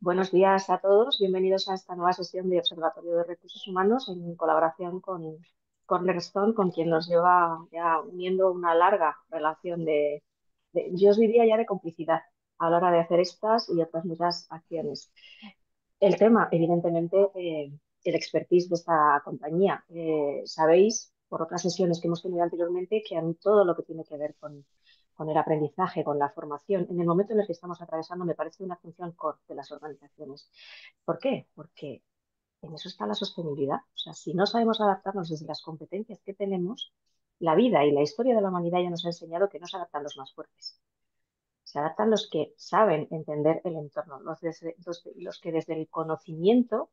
Buenos días a todos, bienvenidos a esta nueva sesión de Observatorio de Recursos Humanos en colaboración con Cornerstone, con quien nos lleva ya uniendo una larga relación yo os diría ya de complicidad a la hora de hacer estas y otras muchas acciones. El tema, evidentemente, el expertise de esta compañía. Sabéis, por otras sesiones que hemos tenido anteriormente, que en todo lo que tiene que ver con el aprendizaje, con la formación, en el momento en el que estamos atravesando, me parece una función core de las organizaciones. ¿Por qué? Porque en eso está la sostenibilidad. O sea, si no sabemos adaptarnos desde las competencias que tenemos, la vida y la historia de la humanidad ya nos ha enseñado que no se adaptan los más fuertes. Se adaptan los que saben entender el entorno, los que desde el conocimiento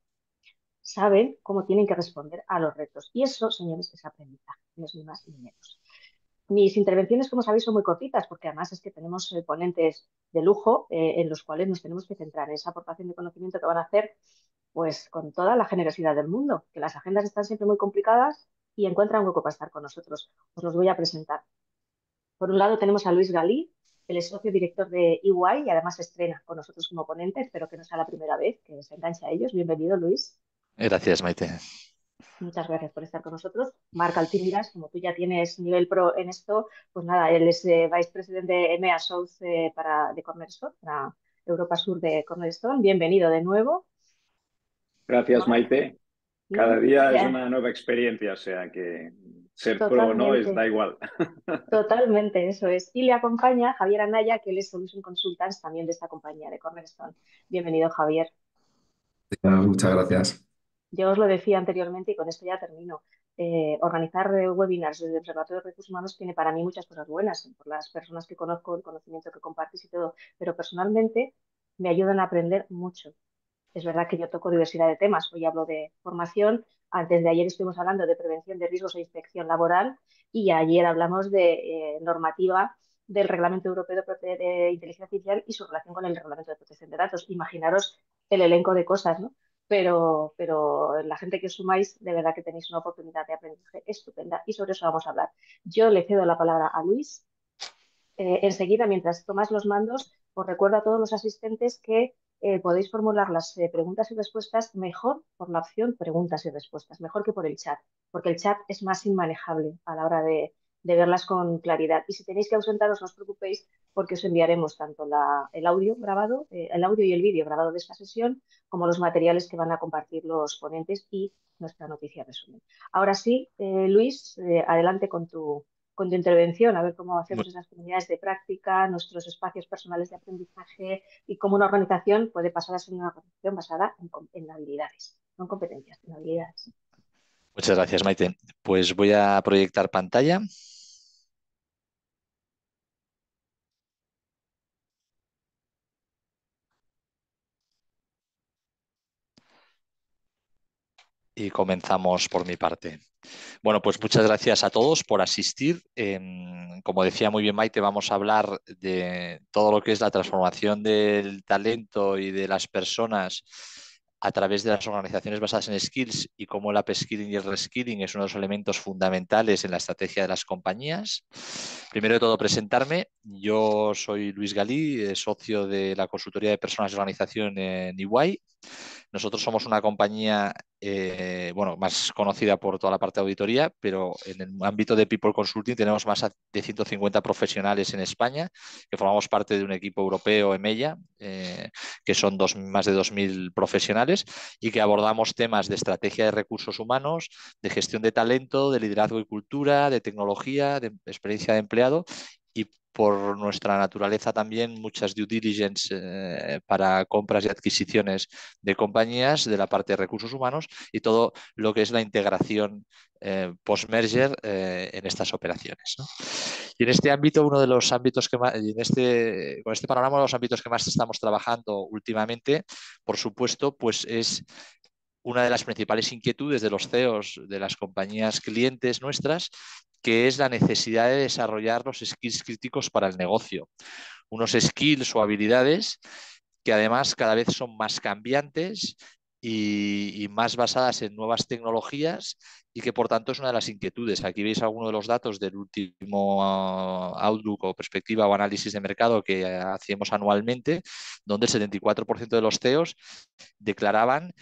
saben cómo tienen que responder a los retos. Y eso, señores, es aprendizaje, no es ni más ni menos. Mis intervenciones, como sabéis, son muy cortitas porque además es que tenemos ponentes de lujo en los cuales nos tenemos que centrar en esa aportación de conocimiento que van a hacer pues con toda la generosidad del mundo, que las agendas están siempre muy complicadas y encuentran hueco para estar con nosotros. Os los voy a presentar. Por un lado tenemos a Luis Galí, él es socio director de EY y además estrena con nosotros como ponente, espero que no sea la primera vez que se enganche a ellos. Bienvenido, Luis. Gracias, Maite. Muchas gracias por estar con nosotros. Marc Altímiras, como tú ya tienes nivel pro en esto, pues nada, él es vicepresidente de EMEA South de Cornerstone, para Europa Sur de Cornerstone. Bienvenido de nuevo. Gracias, Marc, Maite. Cada día es una nueva experiencia, o sea que ser pro o no totalmente, da igual. totalmente, eso es. Y le acompaña Javier Anaya, que él es Solution Consultants también de esta compañía de Cornerstone. Bienvenido, Javier. Muchas gracias. Yo os lo decía anteriormente y con esto ya termino. Organizar webinars desde el Observatorio de Recursos Humanos tiene para mí muchas cosas buenas, por las personas que conozco, el conocimiento que compartís y todo, pero personalmente me ayudan a aprender mucho. Es verdad que yo toco diversidad de temas. Hoy hablo de formación. Antes de ayer estuvimos hablando de prevención de riesgos e inspección laboral y ayer hablamos de normativa del Reglamento Europeo de Inteligencia Artificial y su relación con el Reglamento de Protección de Datos. Imaginaros el elenco de cosas, ¿no? Pero la gente que os sumáis, de verdad que tenéis una oportunidad de aprendizaje estupenda y sobre eso vamos a hablar. Yo le cedo la palabra a Luis. Enseguida, mientras tomas los mandos, os recuerdo a todos los asistentes que podéis formular las preguntas y respuestas mejor por la opción preguntas y respuestas, mejor que por el chat, porque el chat es más inmanejable a la hora de verlas con claridad. Y si tenéis que ausentaros, no os preocupéis, porque os enviaremos tanto el audio grabado, el audio y el vídeo grabado de esta sesión, como los materiales que van a compartir los ponentes y nuestra noticia resumen. Ahora sí, Luis, adelante con tu intervención, a ver cómo Mu- hacemos esas comunidades de práctica, nuestros espacios personales de aprendizaje y cómo una organización puede pasar a ser una organización basada en habilidades, no en competencias, en habilidades. Muchas gracias, Maite. Pues voy a proyectar pantalla y comenzamos por mi parte. Bueno, pues muchas gracias a todos por asistir. Como decía muy bien Maite, vamos a hablar de todo lo que es la transformación del talento y de las personas a través de las organizaciones basadas en skills y cómo el upskilling y el reskilling es uno de los elementos fundamentales en la estrategia de las compañías. Primero de todo, presentarme. Yo soy Luis Galí, socio de la consultoría de personas y organización en EY. Nosotros somos una compañía bueno, más conocida por toda la parte de auditoría, pero en el ámbito de People Consulting tenemos más de 150 profesionales en España, que formamos parte de un equipo europeo, EMEIA, que son más de 2.000 profesionales y que abordamos temas de estrategia de recursos humanos, de gestión de talento, de liderazgo y cultura, de tecnología, de experiencia de empleado y por nuestra naturaleza también muchas due diligence para compras y adquisiciones de compañías de la parte de recursos humanos y todo lo que es la integración post-merger en estas operaciones, ¿no? Y en este ámbito, uno de los ámbitos que más, con este panorama, los ámbitos que más estamos trabajando últimamente, por supuesto, pues es una de las principales inquietudes de los CEOs de las compañías clientes nuestras, que es la necesidad de desarrollar los skills críticos para el negocio. Unos skills o habilidades que además cada vez son más cambiantes y más basadas en nuevas tecnologías y que por tanto es una de las inquietudes. Aquí veis algunos de los datos del último Outlook o perspectiva o análisis de mercado que hacemos anualmente, donde el 74% de los CEOs declaraban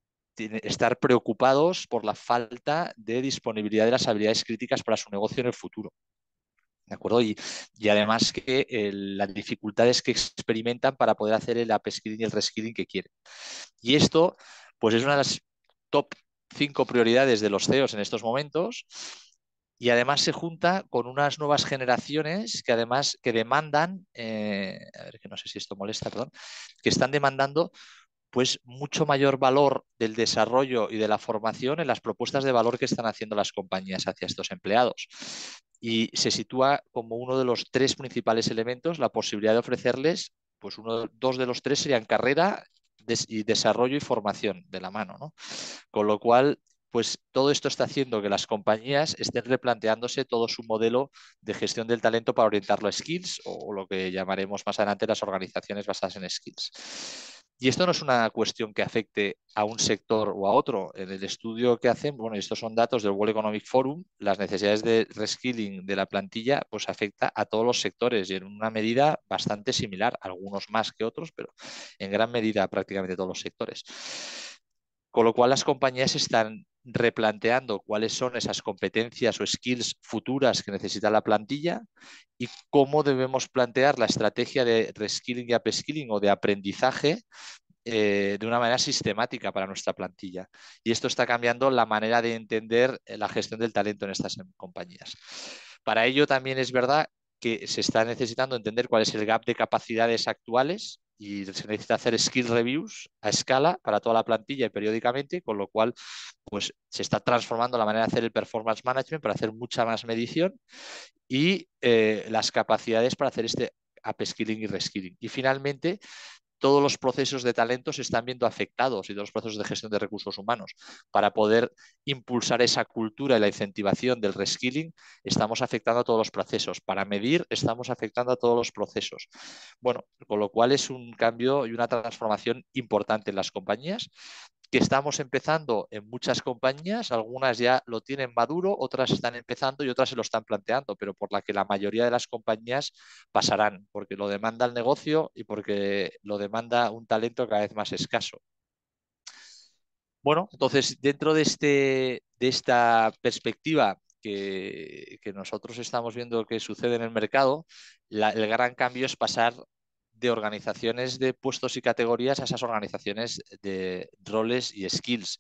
estar preocupados por la falta de disponibilidad de las habilidades críticas para su negocio en el futuro. ¿De acuerdo? Y además que las dificultades que experimentan para poder hacer el upskilling y el reskilling que quieren. Y esto, pues es una de las top 5 prioridades de los CEOs en estos momentos. Y además se junta con unas nuevas generaciones que además que demandan, a ver que no sé si esto molesta, perdón, que están demandando pues mucho mayor valor del desarrollo y de la formación en las propuestas de valor que están haciendo las compañías hacia estos empleados. Y se sitúa como uno de los 3 principales elementos la posibilidad de ofrecerles, pues dos de los 3 serían carrera y desarrollo y formación de la mano, ¿no? Con lo cual, pues todo esto está haciendo que las compañías estén replanteándose todo su modelo de gestión del talento para orientarlo a skills o lo que llamaremos más adelante las organizaciones basadas en skills. Y esto no es una cuestión que afecte a un sector o a otro. En el estudio que hacen, bueno, estos son datos del World Economic Forum, las necesidades de reskilling de la plantilla pues afecta a todos los sectores y en una medida bastante similar, algunos más que otros, pero en gran medida prácticamente todos los sectores. Con lo cual las compañías están replanteando cuáles son esas competencias o skills futuras que necesita la plantilla y cómo debemos plantear la estrategia de reskilling y upskilling o de aprendizaje de una manera sistemática para nuestra plantilla. Y esto está cambiando la manera de entender la gestión del talento en estas compañías. Para ello también es verdad que se está necesitando entender cuál es el gap de capacidades actuales y se necesita hacer skill reviews a escala para toda la plantilla y periódicamente, con lo cual pues, se está transformando la manera de hacer el performance management para hacer mucha más medición y las capacidades para hacer este upskilling y reskilling. Y finalmente, todos los procesos de talento se están viendo afectados y todos los procesos de gestión de recursos humanos. Para poder impulsar esa cultura y la incentivación del reskilling, estamos afectando a todos los procesos. Para medir, estamos afectando a todos los procesos. Bueno, con lo cual es un cambio y una transformación importante en las compañías que estamos empezando en muchas compañías, algunas ya lo tienen maduro, otras están empezando y otras se lo están planteando, pero por la que la mayoría de las compañías pasarán, porque lo demanda el negocio y porque lo demanda un talento cada vez más escaso. Bueno, entonces dentro de esta perspectiva que nosotros estamos viendo que sucede en el mercado, el gran cambio es pasar de organizaciones de puestos y categorías a esas organizaciones de roles y skills.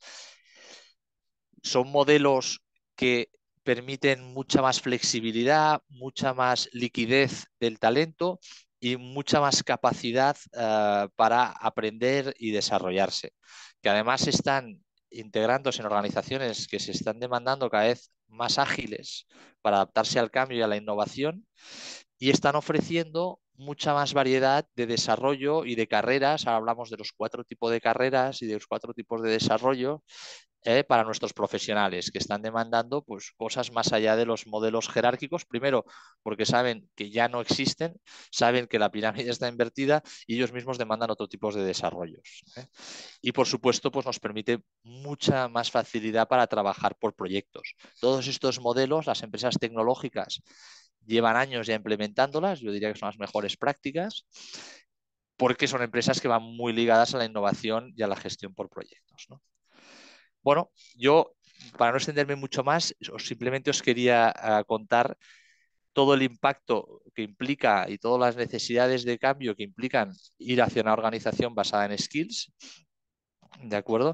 Son modelos que permiten mucha más flexibilidad, mucha más liquidez del talento y mucha más capacidad para aprender y desarrollarse, que además están integrándose en organizaciones que se están demandando cada vez más ágiles para adaptarse al cambio y a la innovación y están ofreciendo mucha más variedad de desarrollo y de carreras. Ahora hablamos de los 4 tipos de carreras y de los 4 tipos de desarrollo para nuestros profesionales que están demandando pues, cosas más allá de los modelos jerárquicos. Primero, porque saben que ya no existen, saben que la pirámide está invertida y ellos mismos demandan otro tipo de desarrollos. Y por supuesto, pues nos permite mucha más facilidad para trabajar por proyectos. Todos estos modelos, las empresas tecnológicas llevan años ya implementándolas, yo diría que son las mejores prácticas, porque son empresas que van muy ligadas a la innovación y a la gestión por proyectos, ¿no? Bueno, yo, para no extenderme mucho más, simplemente os quería contar todo el impacto que implica y todas las necesidades de cambio que implican ir hacia una organización basada en skills, ¿de acuerdo?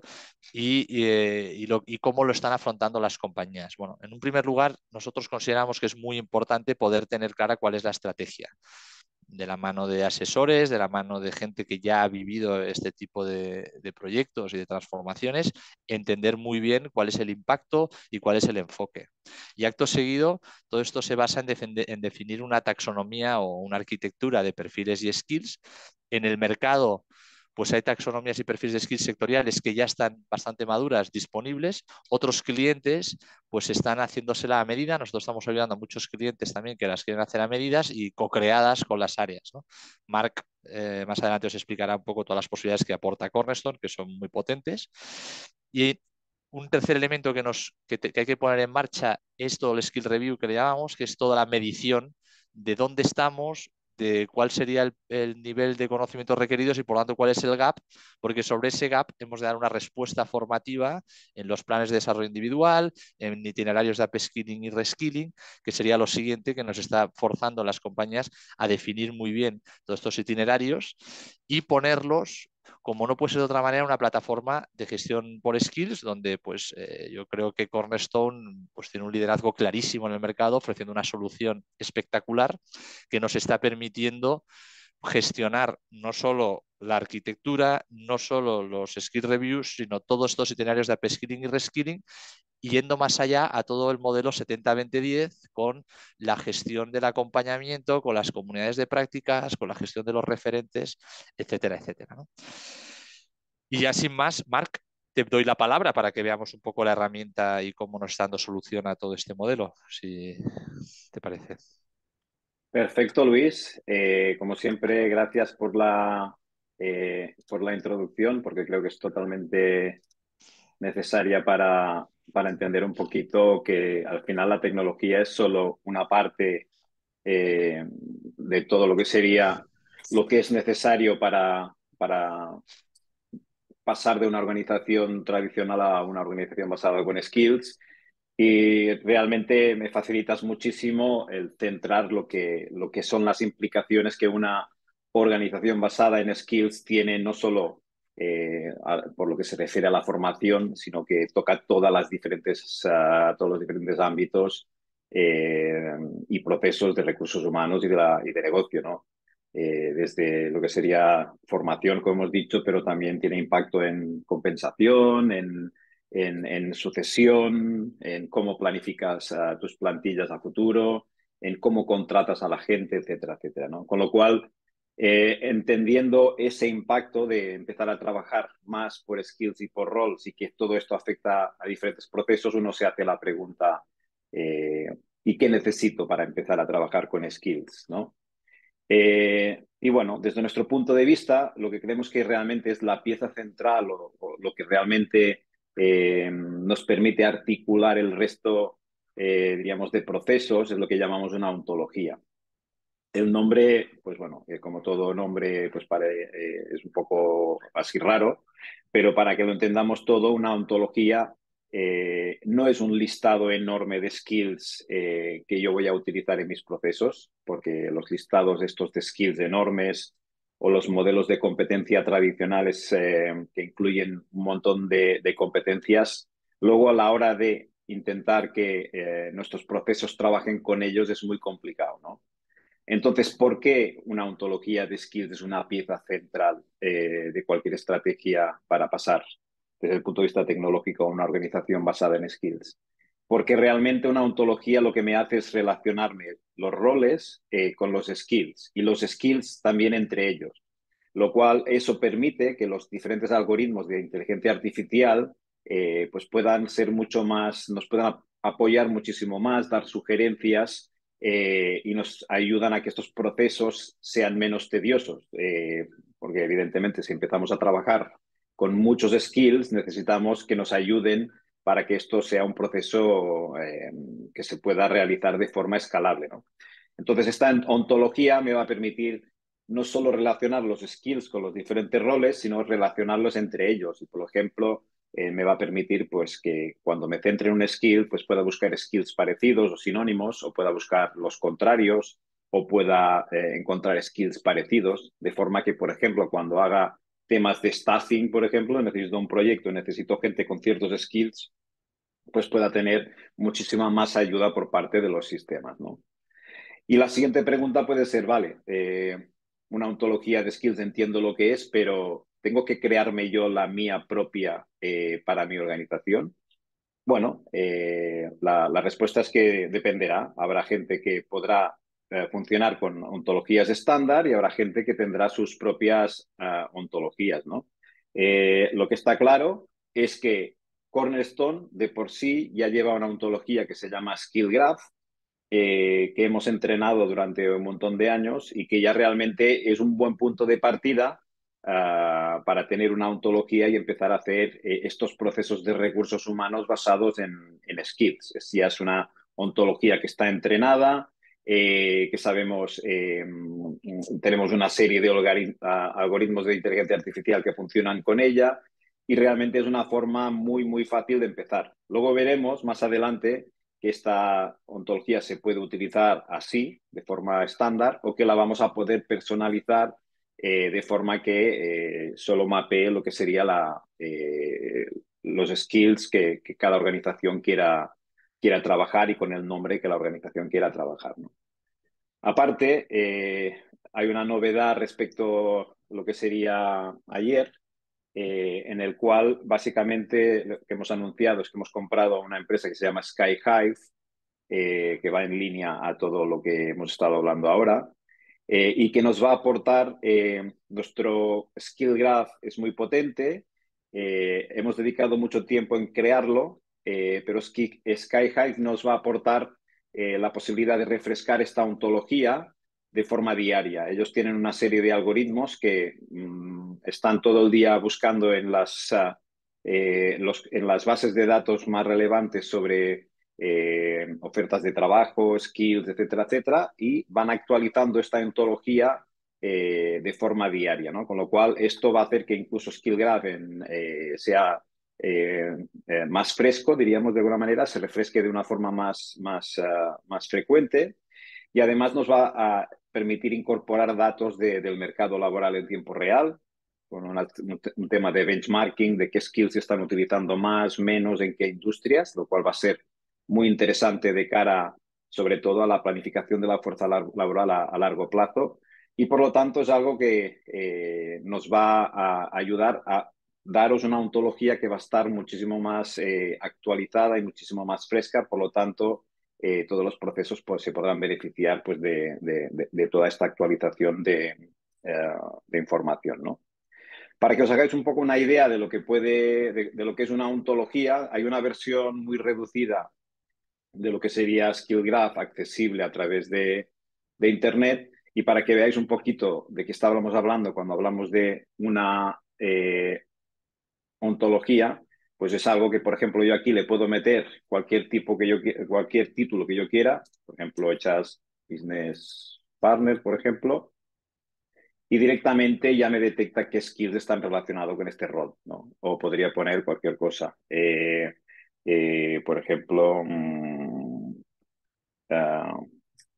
Y cómo lo están afrontando las compañías. Bueno, en un primer lugar, nosotros consideramos que es muy importante poder tener clara cuál es la estrategia, de la mano de asesores, de la mano de gente que ya ha vivido este tipo de proyectos y de transformaciones, entender muy bien cuál es el impacto y cuál es el enfoque. Y acto seguido, todo esto se basa en definir una taxonomía o una arquitectura de perfiles y skills. En el mercado, pues hay taxonomías y perfiles de skills sectoriales que ya están bastante maduras, disponibles. Otros clientes pues están haciéndosela a medida. Nosotros estamos ayudando a muchos clientes también que las quieren hacer a medidas y co-creadas con las áreas, ¿no? Marc más adelante os explicará un poco todas las posibilidades que aporta Cornerstone, que son muy potentes. Y un tercer elemento que hay que poner en marcha es todo el skill review que le llamamos, que es toda la medición de dónde estamos, de cuál sería el nivel de conocimientos requeridos y por lo tanto cuál es el gap, porque sobre ese gap hemos de dar una respuesta formativa en los planes de desarrollo individual, en itinerarios de upskilling y reskilling, que sería lo siguiente que nos está forzando las compañías a definir muy bien todos estos itinerarios y ponerlos, como no puede ser de otra manera, una plataforma de gestión por skills, donde pues yo creo que Cornerstone pues, tiene un liderazgo clarísimo en el mercado, ofreciendo una solución espectacular que nos está permitiendo gestionar no solo la arquitectura, no solo los skill reviews, sino todos estos itinerarios de upskilling y reskilling, yendo más allá a todo el modelo 70-20-10 con la gestión del acompañamiento, con las comunidades de prácticas, con la gestión de los referentes, etcétera, etcétera, ¿no? Y ya sin más, Marc, te doy la palabra para que veamos un poco la herramienta y cómo nos está dando solución a todo este modelo, si te parece. Perfecto, Luis. Como siempre, gracias por la introducción, porque creo que es totalmente necesaria para entender un poquito que al final la tecnología es solo una parte de todo lo que sería lo que es necesario para pasar de una organización tradicional a una organización basada con skills. Y realmente me facilitas muchísimo el centrar lo que son las implicaciones que una organización basada en skills tiene, no solo por lo que se refiere a la formación, sino que toca todos los diferentes ámbitos y procesos de recursos humanos y de negocio, ¿no? Desde lo que sería formación, como hemos dicho, pero también tiene impacto en compensación, en sucesión, en cómo planificas tus plantillas a futuro, en cómo contratas a la gente, etcétera, etcétera, ¿no? Con lo cual, entendiendo ese impacto de empezar a trabajar más por skills y por roles y que todo esto afecta a diferentes procesos, uno se hace la pregunta, ¿y qué necesito para empezar a trabajar con skills, ¿no? Y bueno, desde nuestro punto de vista, lo que creemos que realmente es la pieza central o lo que realmente nos permite articular el resto, diríamos, de procesos es lo que llamamos una ontología. El nombre, pues bueno, como todo nombre, pues es un poco así raro, pero para que lo entendamos todo, una ontología no es un listado enorme de skills que yo voy a utilizar en mis procesos, porque los listados estos de skills enormes o los modelos de competencia tradicionales que incluyen un montón de competencias, luego a la hora de intentar que nuestros procesos trabajen con ellos es muy complicado, ¿no? Entonces, ¿por qué una ontología de skills es una pieza central de cualquier estrategia para pasar desde el punto de vista tecnológico a una organización basada en skills? Porque realmente una ontología lo que me hace es relacionarme los roles con los skills y los skills también entre ellos, lo cual eso permite que los diferentes algoritmos de inteligencia artificial pues puedan ser mucho más, nos puedan apoyar muchísimo más, dar sugerencias y nos ayudan a que estos procesos sean menos tediosos, porque evidentemente si empezamos a trabajar con muchos skills necesitamos que nos ayuden para que esto sea un proceso que se pueda realizar de forma escalable, ¿no? Entonces esta ontología me va a permitir no solo relacionar los skills con los diferentes roles, sino relacionarlos entre ellos. Y, por ejemplo, me va a permitir pues, que cuando me centre en un skill, pues pueda buscar skills parecidos o sinónimos, o pueda buscar los contrarios, o pueda encontrar skills parecidos, de forma que, por ejemplo, cuando haga temas de staffing, por ejemplo, necesito un proyecto, necesito gente con ciertos skills, pues pueda tener muchísima más ayuda por parte de los sistemas, ¿no? Y la siguiente pregunta puede ser, vale, una ontología de skills entiendo lo que es, pero ¿tengo que crearme yo la mía propia para mi organización? Bueno, la respuesta es que dependerá. Habrá gente que podrá funcionar con ontologías estándar y habrá gente que tendrá sus propias ontologías, ¿no? Lo que está claro es que Cornerstone de por sí ya lleva una ontología que se llama Skill Graph, que hemos entrenado durante un montón de años y que ya realmente es un buen punto de partida para tener una ontología y empezar a hacer estos procesos de recursos humanos basados en skills. Ya es una ontología que está entrenada, que sabemos, tenemos una serie de algoritmos de inteligencia artificial que funcionan con ella y realmente es una forma muy, muy fácil de empezar. Luego veremos más adelante que esta ontología se puede utilizar así, de forma estándar, o que la vamos a poder personalizar de forma que solo mapee lo que sería los skills que cada organización quiera trabajar y con el nombre que la organización quiera trabajar, ¿no? Aparte, hay una novedad respecto a lo que sería ayer, en el cual básicamente lo que hemos anunciado es que hemos comprado una empresa que se llama Skyhive, que va en línea a todo lo que hemos estado hablando ahora, y que nos va a aportar, nuestro Skill Graph es muy potente, hemos dedicado mucho tiempo en crearlo, pero Skyhive nos va a aportar la posibilidad de refrescar esta ontología de forma diaria. Ellos tienen una serie de algoritmos que están todo el día buscando en en las bases de datos más relevantes sobre ofertas de trabajo, skills, etcétera, etcétera, y van actualizando esta ontología de forma diaria, ¿no? Con lo cual, esto va a hacer que incluso Skill Graph sea más fresco, diríamos de alguna manera, se refresque de una forma más frecuente y además nos va a permitir incorporar datos del mercado laboral en tiempo real, con un tema de benchmarking, de qué skills se están utilizando más, menos, en qué industrias, lo cual va a ser muy interesante de cara, sobre todo, a la planificación de la fuerza laboral a largo plazo. Y por lo tanto es algo que nos va a ayudar a daros una ontología que va a estar muchísimo más actualizada y muchísimo más fresca. Por lo tanto, todos los procesos pues, se podrán beneficiar pues, de toda esta actualización de información, ¿no? Para que os hagáis un poco una idea de lo que de lo que es una ontología, hay una versión muy reducida de lo que sería Skill Graph accesible a través de Internet. Y para que veáis un poquito de qué estábamos hablando cuando hablamos de una ontología, pues es algo que, por ejemplo, yo aquí le puedo meter cualquier cualquier título que yo quiera. Por ejemplo, echas Business Partner, por ejemplo, y directamente ya me detecta qué skills están relacionados con este rol, ¿no? O podría poner cualquier cosa. Por ejemplo, uh,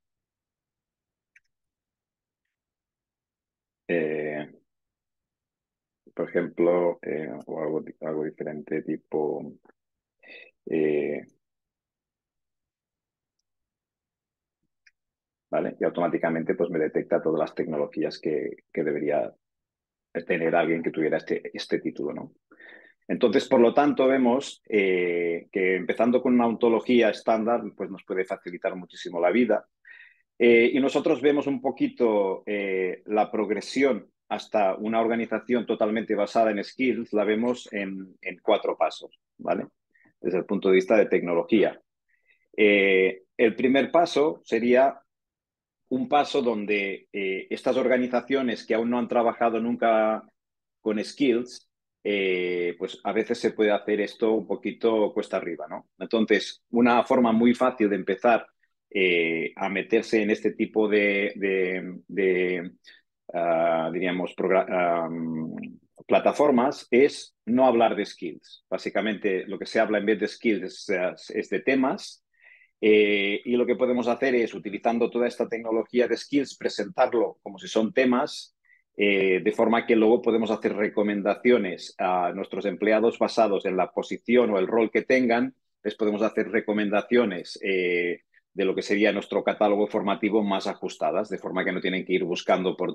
eh, por ejemplo, o algo diferente, tipo, eh, ¿vale? Y automáticamente pues me detecta todas las tecnologías que debería tener alguien que tuviera este título, ¿no? Entonces, por lo tanto, vemos que empezando con una ontología estándar, pues nos puede facilitar muchísimo la vida. Y nosotros vemos un poquito la progresión hasta una organización totalmente basada en skills, la vemos en 4 pasos, ¿vale? Desde el punto de vista de tecnología. El primer paso sería un paso donde estas organizaciones que aún no han trabajado nunca con skills, pues a veces se puede hacer esto un poquito cuesta arriba, ¿no? Entonces, una forma muy fácil de empezar a meterse en este tipo diríamos, plataformas es no hablar de skills. Básicamente, lo que se habla en vez de skills es de temas. Y lo que podemos hacer es, utilizando toda esta tecnología de skills, presentarlo como si son temas, de forma que luego podemos hacer recomendaciones a nuestros empleados basados en la posición o el rol que tengan. Les podemos hacer recomendaciones de lo que sería nuestro catálogo formativo más ajustadas, de forma que no tienen que ir buscando por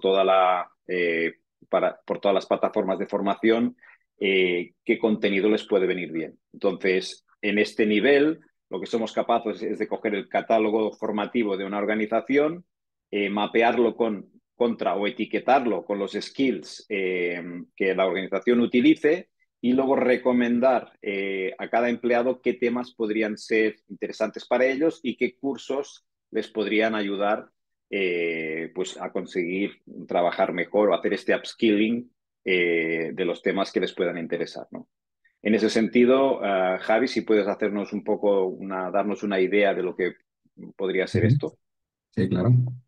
por todas las plataformas de formación qué contenido les puede venir bien. Entonces, en este nivel, lo que somos capaces es de coger el catálogo formativo de una organización, mapearlo contra o etiquetarlo con los skills que la organización utilice y luego recomendar a cada empleado qué temas podrían ser interesantes para ellos y qué cursos les podrían ayudar pues a conseguir trabajar mejor o hacer este upskilling de los temas que les puedan interesar, ¿no? En ese sentido, Javi, si puedes hacernos un poco, darnos una idea de lo que podría ser Ujú. esto. Sí, claro.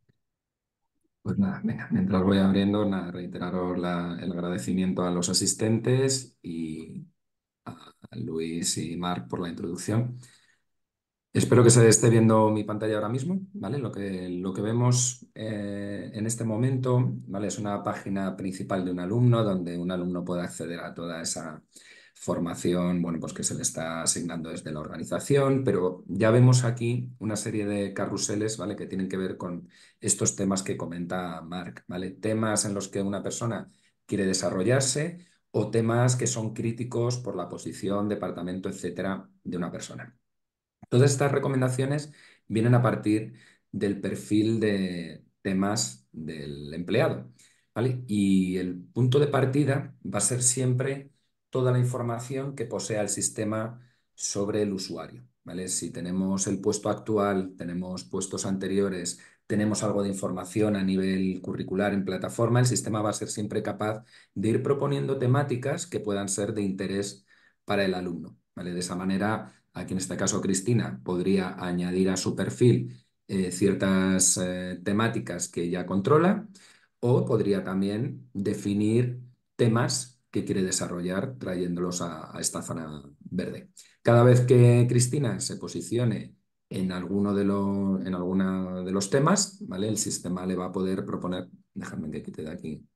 Pues nada, venga, mientras voy abriendo, nada, reiteraros el agradecimiento a los asistentes y a Luis y Marc por la introducción. Espero que se esté viendo mi pantalla ahora mismo, ¿vale? Lo que vemos en este momento, ¿vale? Es una página principal de un alumno donde un alumno puede acceder a toda esa formación, bueno, pues que se le está asignando desde la organización, pero ya vemos aquí una serie de carruseles, ¿vale? Que tienen que ver con estos temas que comenta Marc, ¿vale? Temas en los que una persona quiere desarrollarse o temas que son críticos por la posición, departamento, etcétera, de una persona. Todas estas recomendaciones vienen a partir del perfil de temas del empleado, ¿vale? Y el punto de partida va a ser siempre toda la información que posea el sistema sobre el usuario, ¿vale? Si tenemos el puesto actual, tenemos puestos anteriores, tenemos algo de información a nivel curricular en plataforma, el sistema va a ser siempre capaz de ir proponiendo temáticas que puedan ser de interés para el alumno, ¿vale? De esa manera, aquí en este caso Cristina podría añadir a su perfil ciertas temáticas que ya controla o podría también definir temas que quiere desarrollar trayéndolos a esta zona verde. Cada vez que Cristina se posicione en en alguno de los temas, ¿vale? El sistema le va a poder proponer, déjame que quite de aquí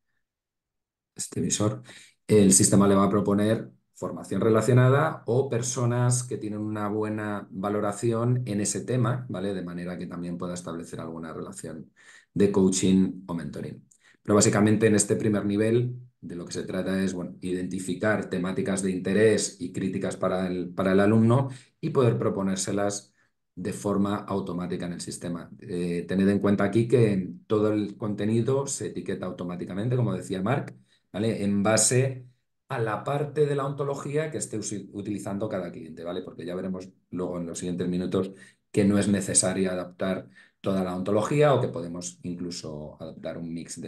este visor, el sistema le va a proponer formación relacionada o personas que tienen una buena valoración en ese tema, ¿vale? De manera que también pueda establecer alguna relación de coaching o mentoring. Pero básicamente en este primer nivel de lo que se trata es, bueno, identificar temáticas de interés y críticas para el alumno y poder proponérselas de forma automática en el sistema. Tened en cuenta aquí que todo el contenido se etiqueta automáticamente, como decía Marc, ¿vale? En base a la parte de la ontología que esté utilizando cada cliente, ¿vale? Porque ya veremos luego en los siguientes minutos que no es necesario adaptar toda la ontología o que podemos incluso adaptar un mix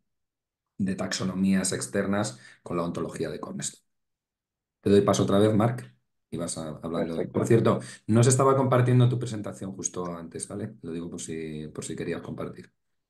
de taxonomías externas con la ontología de Cornerstone. Te doy paso otra vez, Marc, y vas hablando. Por Perfecto. cierto, no se estaba compartiendo tu presentación justo antes, ¿vale? Lo digo por si querías compartir.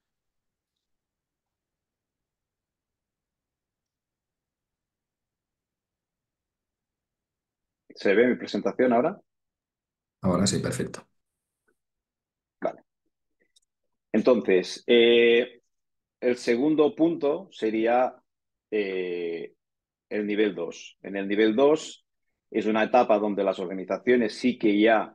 ¿Se ve mi presentación ahora? Ahora sí, perfecto. Vale. Entonces, el segundo punto sería eh, el nivel 2. En el nivel 2 es una etapa donde las organizaciones sí que ya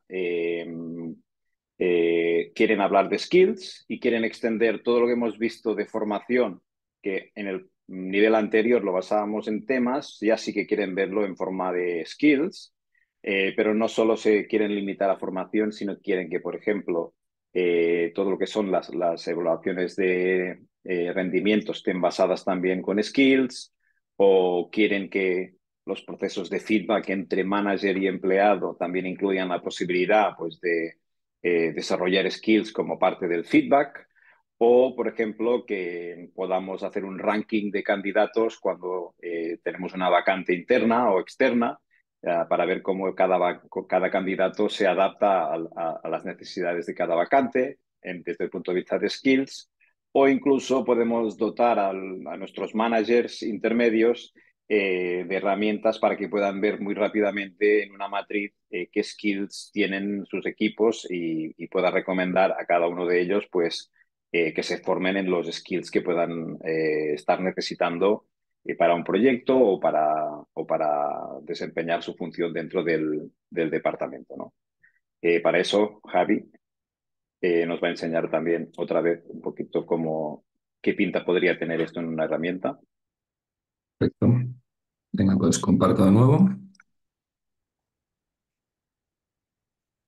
quieren hablar de skills y quieren extender todo lo que hemos visto de formación, que en el nivel anterior lo basábamos en temas, ya sí que quieren verlo en forma de skills, pero no solo se quieren limitar a formación, sino quieren que, por ejemplo, todo lo que son las evaluaciones de rendimiento estén basadas también con skills, o quieren que los procesos de feedback entre manager y empleado también incluyan la posibilidad, pues, de desarrollar skills como parte del feedback, o, por ejemplo, que podamos hacer un ranking de candidatos cuando tenemos una vacante interna o externa, para ver cómo cada candidato se adapta a las necesidades de cada vacante desde el punto de vista de skills, o incluso podemos dotar a nuestros managers intermedios de herramientas para que puedan ver muy rápidamente en una matriz qué skills tienen sus equipos y pueda recomendar a cada uno de ellos, pues, que se formen en los skills que puedan estar necesitando para un proyecto o para desempeñar su función dentro del departamento, ¿no? Para eso, Javi nos va a enseñar también otra vez un poquito qué pinta podría tener esto en una herramienta. Perfecto. Venga, pues comparto de nuevo.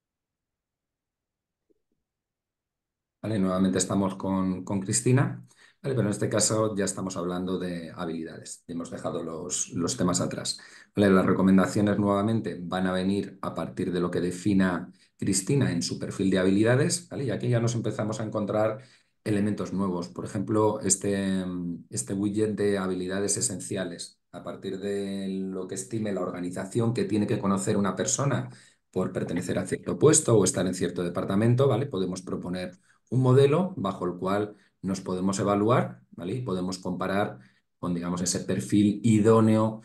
¿Vale? Nuevamente estamos con Cristina. Vale, pero en este caso ya estamos hablando de habilidades. Hemos dejado los temas atrás. Vale, las recomendaciones nuevamente van a venir a partir de lo que defina Cristina en su perfil de habilidades, ¿vale? Y aquí ya nos empezamos a encontrar elementos nuevos. Por ejemplo, este widget de habilidades esenciales. A partir de lo que estime la organización que tiene que conocer una persona por pertenecer a cierto puesto o estar en cierto departamento, ¿vale? Podemos proponer un modelo bajo el cual nos podemos evaluar, ¿vale? Y podemos comparar con, digamos, ese perfil idóneo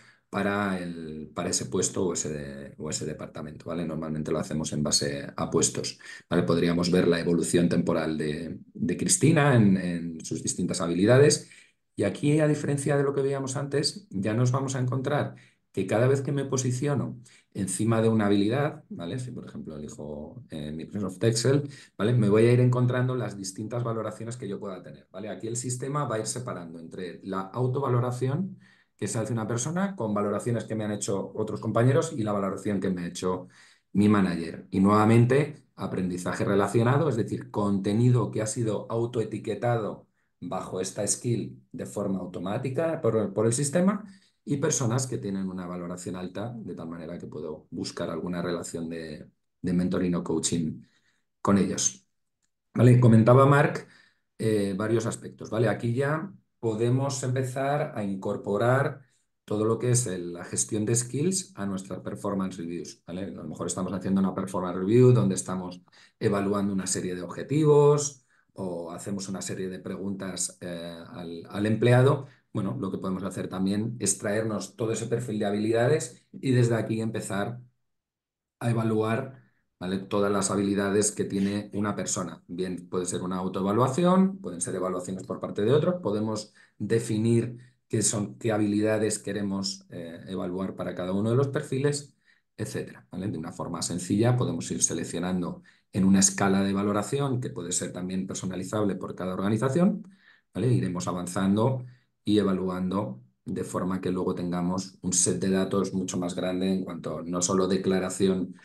para ese puesto o ese departamento, ¿vale? Normalmente lo hacemos en base a puestos, ¿vale? Podríamos ver la evolución temporal de Cristina en sus distintas habilidades. Y aquí, a diferencia de lo que veíamos antes, ya nos vamos a encontrar que cada vez que me posiciono encima de una habilidad, ¿vale? Si, por ejemplo, elijo Microsoft Excel, ¿vale? Me voy a ir encontrando las distintas valoraciones que yo pueda tener, ¿vale? Aquí el sistema va a ir separando entre la autovaloración que se hace una persona con valoraciones que me han hecho otros compañeros y la valoración que me ha hecho mi manager. Y nuevamente, aprendizaje relacionado, es decir, contenido que ha sido autoetiquetado bajo esta skill de forma automática por el sistema y personas que tienen una valoración alta, de tal manera que puedo buscar alguna relación de mentoring o coaching con ellos. ¿Vale? Comentaba Marc varios aspectos. ¿Vale? Aquí ya podemos empezar a incorporar todo lo que es la gestión de skills a nuestras performance reviews. ¿Vale? A lo mejor estamos haciendo una performance review donde estamos evaluando una serie de objetivos o hacemos una serie de preguntas al empleado. Bueno, lo que podemos hacer también es traernos todo ese perfil de habilidades y desde aquí empezar a evaluar, ¿vale? Todas las habilidades que tiene una persona. Bien, puede ser una autoevaluación, pueden ser evaluaciones por parte de otros, podemos definir qué habilidades queremos evaluar para cada uno de los perfiles, etcétera, ¿vale? De una forma sencilla podemos ir seleccionando en una escala de valoración que puede ser también personalizable por cada organización, ¿vale? Iremos avanzando y evaluando de forma que luego tengamos un set de datos mucho más grande en cuanto no solo declaración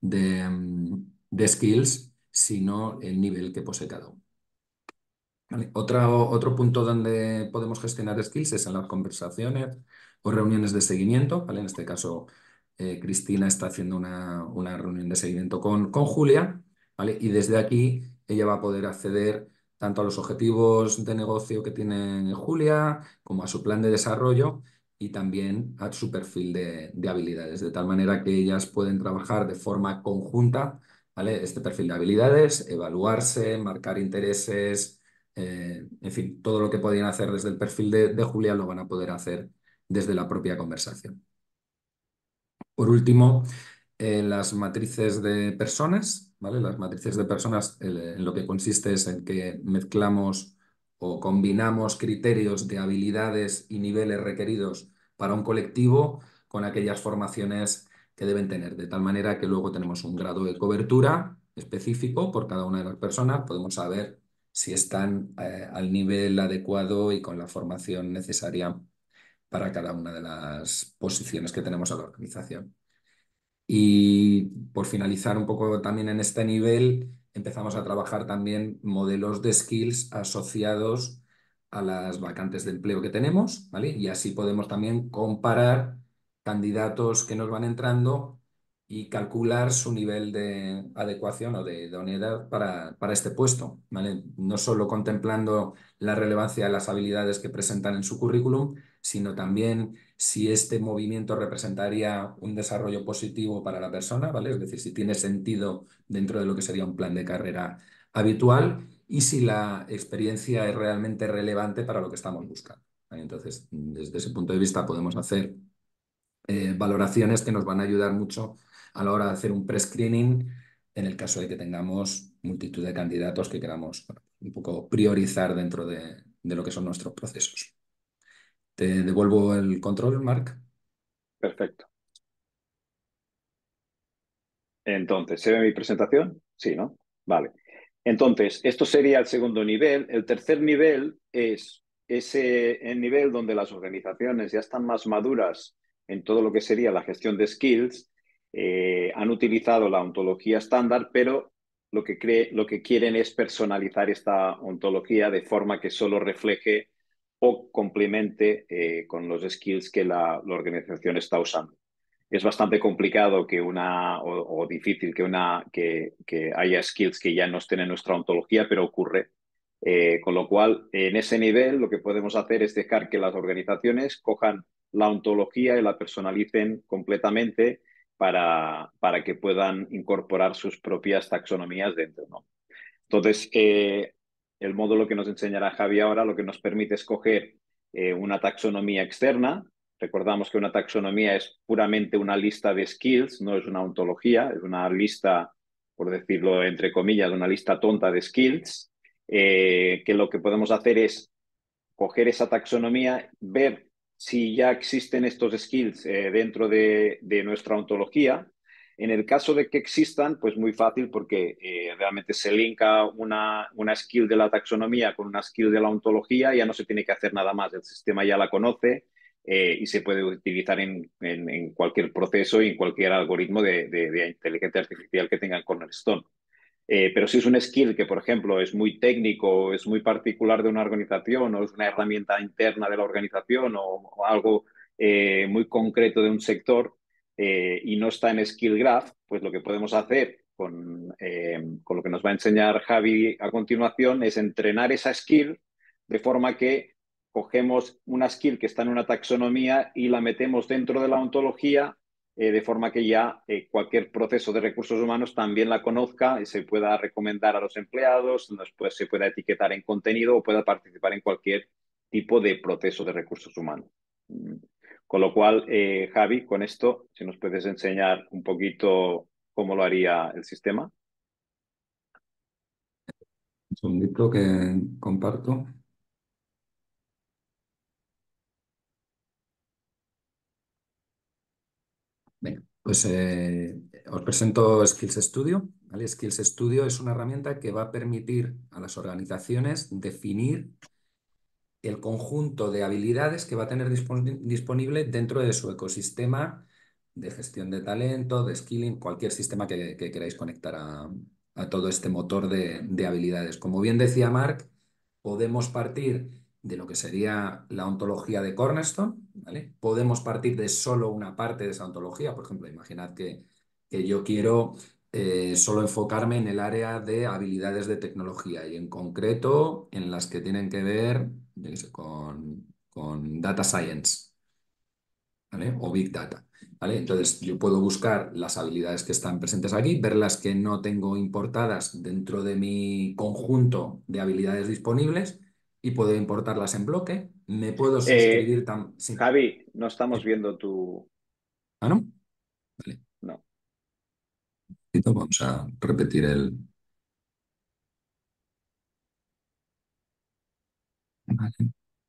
de skills, sino el nivel que posee cada uno. ¿Vale? Otro punto donde podemos gestionar skills es en las conversaciones o reuniones de seguimiento, ¿vale? En este caso, Cristina está haciendo una reunión de seguimiento con Julia, ¿vale? Y desde aquí ella va a poder acceder tanto a los objetivos de negocio que tiene Julia, como a su plan de desarrollo y también a su perfil de habilidades, de tal manera que ellas pueden trabajar de forma conjunta, ¿vale? Este perfil de habilidades, evaluarse, marcar intereses, en fin, todo lo que podían hacer desde el perfil de Julia lo van a poder hacer desde la propia conversación. Por último, las matrices de personas, ¿vale? Las matrices de personas en lo que consiste es en que mezclamos o combinamos criterios de habilidades y niveles requeridos para un colectivo con aquellas formaciones que deben tener, de tal manera que luego tenemos un grado de cobertura específico por cada una de las personas, podemos saber si están al nivel adecuado y con la formación necesaria para cada una de las posiciones que tenemos a la organización. Y por finalizar un poco también en este nivel, empezamos a trabajar también modelos de skills asociados a las vacantes de empleo que tenemos, ¿vale? Y así podemos también comparar candidatos que nos van entrando y calcular su nivel de adecuación o de idoneidad para este puesto, ¿vale? No solo contemplando la relevancia de las habilidades que presentan en su currículum, sino también si este movimiento representaría un desarrollo positivo para la persona, ¿vale? Es decir, si tiene sentido dentro de lo que sería un plan de carrera habitual y si la experiencia es realmente relevante para lo que estamos buscando, ¿vale? Entonces, desde ese punto de vista podemos hacer valoraciones que nos van a ayudar mucho a la hora de hacer un pre-screening en el caso de que tengamos multitud de candidatos que queramos, bueno, un poco priorizar dentro de lo que son nuestros procesos. Te devuelvo el control, Marc. Perfecto. Entonces, ¿se ve mi presentación? Sí, ¿no? Vale. Entonces, esto sería el segundo nivel. El tercer nivel es el nivel donde las organizaciones ya están más maduras en todo lo que sería la gestión de skills, han utilizado la ontología estándar, pero lo que quieren es personalizar esta ontología de forma que solo refleje o complemente con los skills que la organización está usando. Es bastante complicado que o difícil que haya skills que ya no estén en nuestra ontología, pero ocurre. Con lo cual, en ese nivel, lo que podemos hacer es dejar que las organizaciones cojan la ontología y la personalicen completamente para que puedan incorporar sus propias taxonomías dentro, ¿no? Entonces, el módulo que nos enseñará Javi ahora lo que nos permite es coger una taxonomía externa. Recordamos que una taxonomía es puramente una lista de skills, no es una ontología, es una lista, por decirlo entre comillas, una lista tonta de skills, que lo que podemos hacer es coger esa taxonomía, ver si ya existen estos skills dentro de nuestra ontología. En el caso de que existan, pues muy fácil porque realmente se linka una skill de la taxonomía con una skill de la ontología, ya no se tiene que hacer nada más, el sistema ya la conoce y se puede utilizar en cualquier proceso y en cualquier algoritmo de inteligencia artificial que tengan Cornerstone. Pero si es un skill que, por ejemplo, es muy técnico, es muy particular de una organización o es una herramienta interna de la organización o algo muy concreto de un sector y no está en Skill Graph, pues lo que podemos hacer con lo que nos va a enseñar Javi a continuación es entrenar esa skill de forma que cogemos una skill que está en una taxonomía y la metemos dentro de la ontología de forma que ya cualquier proceso de recursos humanos también la conozca y se pueda recomendar a los empleados, después se pueda etiquetar en contenido o pueda participar en cualquier tipo de proceso de recursos humanos. Con lo cual, Javi, con esto, si nos puedes enseñar un poquito cómo lo haría el sistema. Un segundito que comparto. Venga, pues os presento Skills Studio, ¿vale? Skills Studio es una herramienta que va a permitir a las organizaciones definir el conjunto de habilidades que va a tener disponible dentro de su ecosistema de gestión de talento, de skilling, cualquier sistema que queráis conectar a todo este motor de habilidades. Como bien decía Marc, podemos partir de lo que sería la ontología de Cornerstone, ¿vale? Podemos partir de solo una parte de esa ontología. Por ejemplo, imaginad que yo quiero solo enfocarme en el área de habilidades de tecnología y en concreto en las que tienen que ver, yo qué sé, con data science, ¿vale? O big data, ¿vale? Entonces yo puedo buscar las habilidades que están presentes aquí, ver las que no tengo importadas dentro de mi conjunto de habilidades disponibles y puedo importarlas en bloque. Me puedo suscribir también. Sí. Javi, no estamos Sí. viendo tu... ¿Ah, no? Vale. No. Vamos a repetir el... Vale.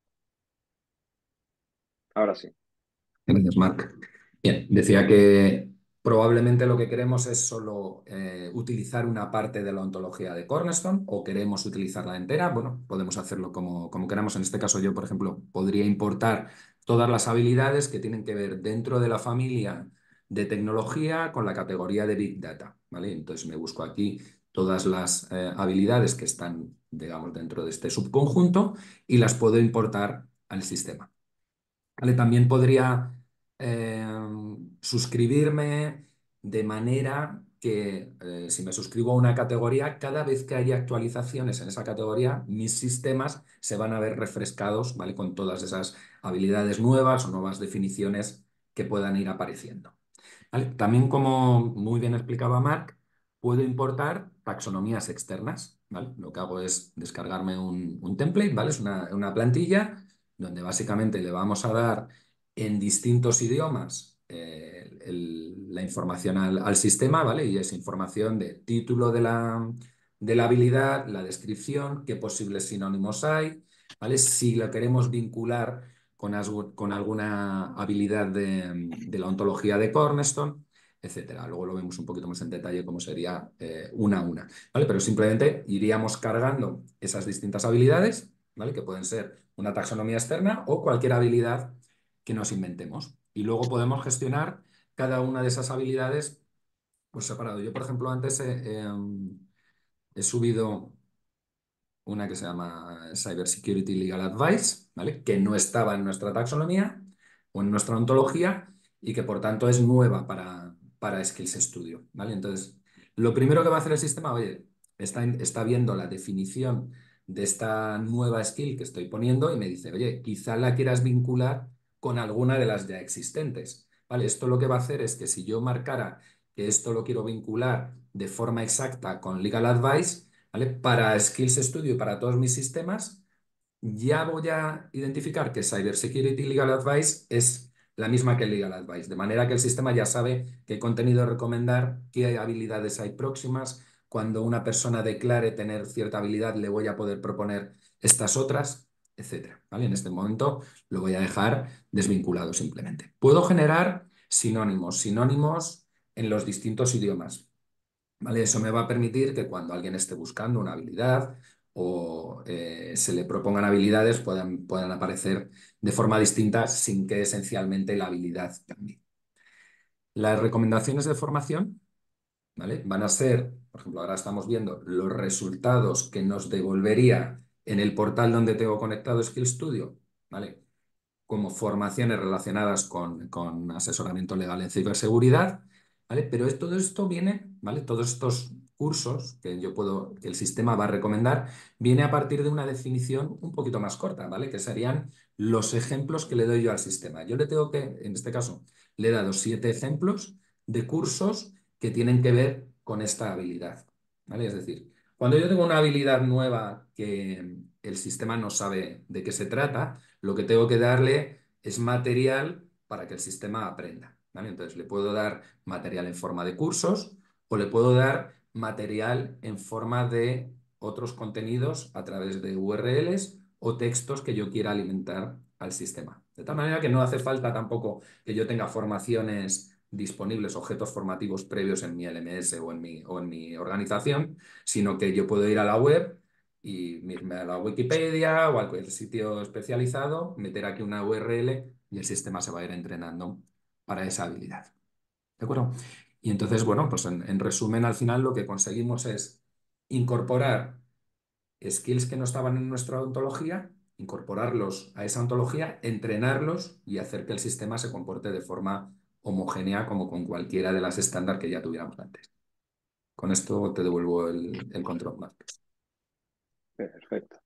Ahora sí. Gracias, Marc. Bien, decía que probablemente lo que queremos es solo utilizar una parte de la ontología de Cornerstone o queremos utilizarla entera. Bueno, podemos hacerlo como queramos. En este caso yo, por ejemplo, podría importar todas las habilidades que tienen que ver dentro de la familia de tecnología con la categoría de Big Data, ¿vale? Entonces me busco aquí todas las habilidades que están, digamos, dentro de este subconjunto y las puedo importar al sistema. ¿Vale? También podría eh, suscribirme de manera que si me suscribo a una categoría, cada vez que haya actualizaciones en esa categoría, mis sistemas se van a ver refrescados, ¿vale? Con todas esas habilidades nuevas o nuevas definiciones que puedan ir apareciendo. ¿Vale? También, como muy bien explicaba Marc, puedo importar taxonomías externas, ¿vale? Lo que hago es descargarme un template, ¿vale? Es una plantilla donde básicamente le vamos a dar en distintos idiomas la información al sistema, ¿vale? Y es información de título de la habilidad, la descripción, qué posibles sinónimos hay, ¿vale? Si la queremos vincular con alguna habilidad de la ontología de Cornerstone, etcétera. Luego lo vemos un poquito más en detalle cómo sería una a una, ¿vale? Pero simplemente iríamos cargando esas distintas habilidades, ¿vale? Que pueden ser una taxonomía externa o cualquier habilidad que nos inventemos. Y luego podemos gestionar cada una de esas habilidades por separado. Yo, por ejemplo, antes he subido una que se llama Cybersecurity Legal Advice, ¿vale? Que no estaba en nuestra taxonomía o en nuestra ontología y que por tanto es nueva para Skills Studio, ¿vale? Entonces, lo primero que va a hacer el sistema, oye, está viendo la definición de esta nueva skill que estoy poniendo y me dice, oye, quizá la quieras vincular con alguna de las ya existentes, ¿vale? Esto lo que va a hacer es que si yo marcara que esto lo quiero vincular de forma exacta con Legal Advice, ¿vale? Para Skills Studio y para todos mis sistemas, ya voy a identificar que Cybersecurity Legal Advice es la misma que Legal Advice, de manera que el sistema ya sabe qué contenido recomendar, qué habilidades hay próximas. Cuando una persona declare tener cierta habilidad, le voy a poder proponer estas otras, etcétera, ¿vale? En este momento lo voy a dejar desvinculado simplemente. Puedo generar sinónimos en los distintos idiomas. ¿Vale? Eso me va a permitir que cuando alguien esté buscando una habilidad o se le propongan habilidades puedan aparecer de forma distinta sin que esencialmente la habilidad cambie. Las recomendaciones de formación, ¿vale? Van a ser, por ejemplo, ahora estamos viendo los resultados que nos devolvería en el portal donde tengo conectado Skill Studio, ¿vale? Como formaciones relacionadas con asesoramiento legal en ciberseguridad, ¿vale? Pero todo esto viene, ¿vale? Todos estos cursos que el sistema va a recomendar, viene a partir de una definición un poquito más corta, ¿vale? Que serían los ejemplos que le doy yo al sistema. Yo le tengo que, en este caso, le he dado 7 ejemplos de cursos que tienen que ver con esta habilidad, ¿vale? Es decir, cuando yo tengo una habilidad nueva que el sistema no sabe de qué se trata, lo que tengo que darle es material para que el sistema aprenda, ¿vale? Entonces le puedo dar material en forma de cursos o le puedo dar material en forma de otros contenidos a través de URLs o textos que yo quiera alimentar al sistema. De tal manera que no hace falta tampoco que yo tenga formaciones disponibles, objetos formativos previos en mi LMS o en mi organización, sino que yo puedo ir a la web y irme a la Wikipedia o a cualquier sitio especializado, meter aquí una URL y el sistema se va a ir entrenando para esa habilidad. ¿De acuerdo? Y entonces, bueno, pues en resumen, al final lo que conseguimos es incorporar skills que no estaban en nuestra ontología, incorporarlos a esa ontología, entrenarlos y hacer que el sistema se comporte de forma homogénea como con cualquiera de las estándar que ya tuviéramos antes. Con esto te devuelvo el control, Marc. Perfecto.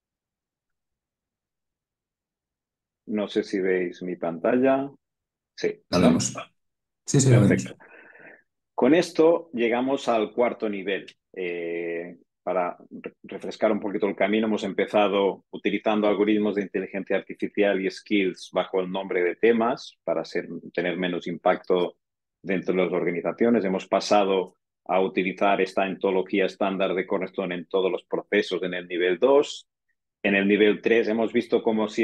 No sé si veis mi pantalla. Sí, La ¿no? vemos. Sí, sí, la vemos. Perfecto. Con esto llegamos al cuarto nivel. Para refrescar un poquito el camino, hemos empezado utilizando algoritmos de inteligencia artificial y skills bajo el nombre de temas para tener menos impacto dentro de las organizaciones. Hemos pasado a utilizar esta ontología estándar de Cornerstone en todos los procesos en el nivel 2. En el nivel 3 hemos visto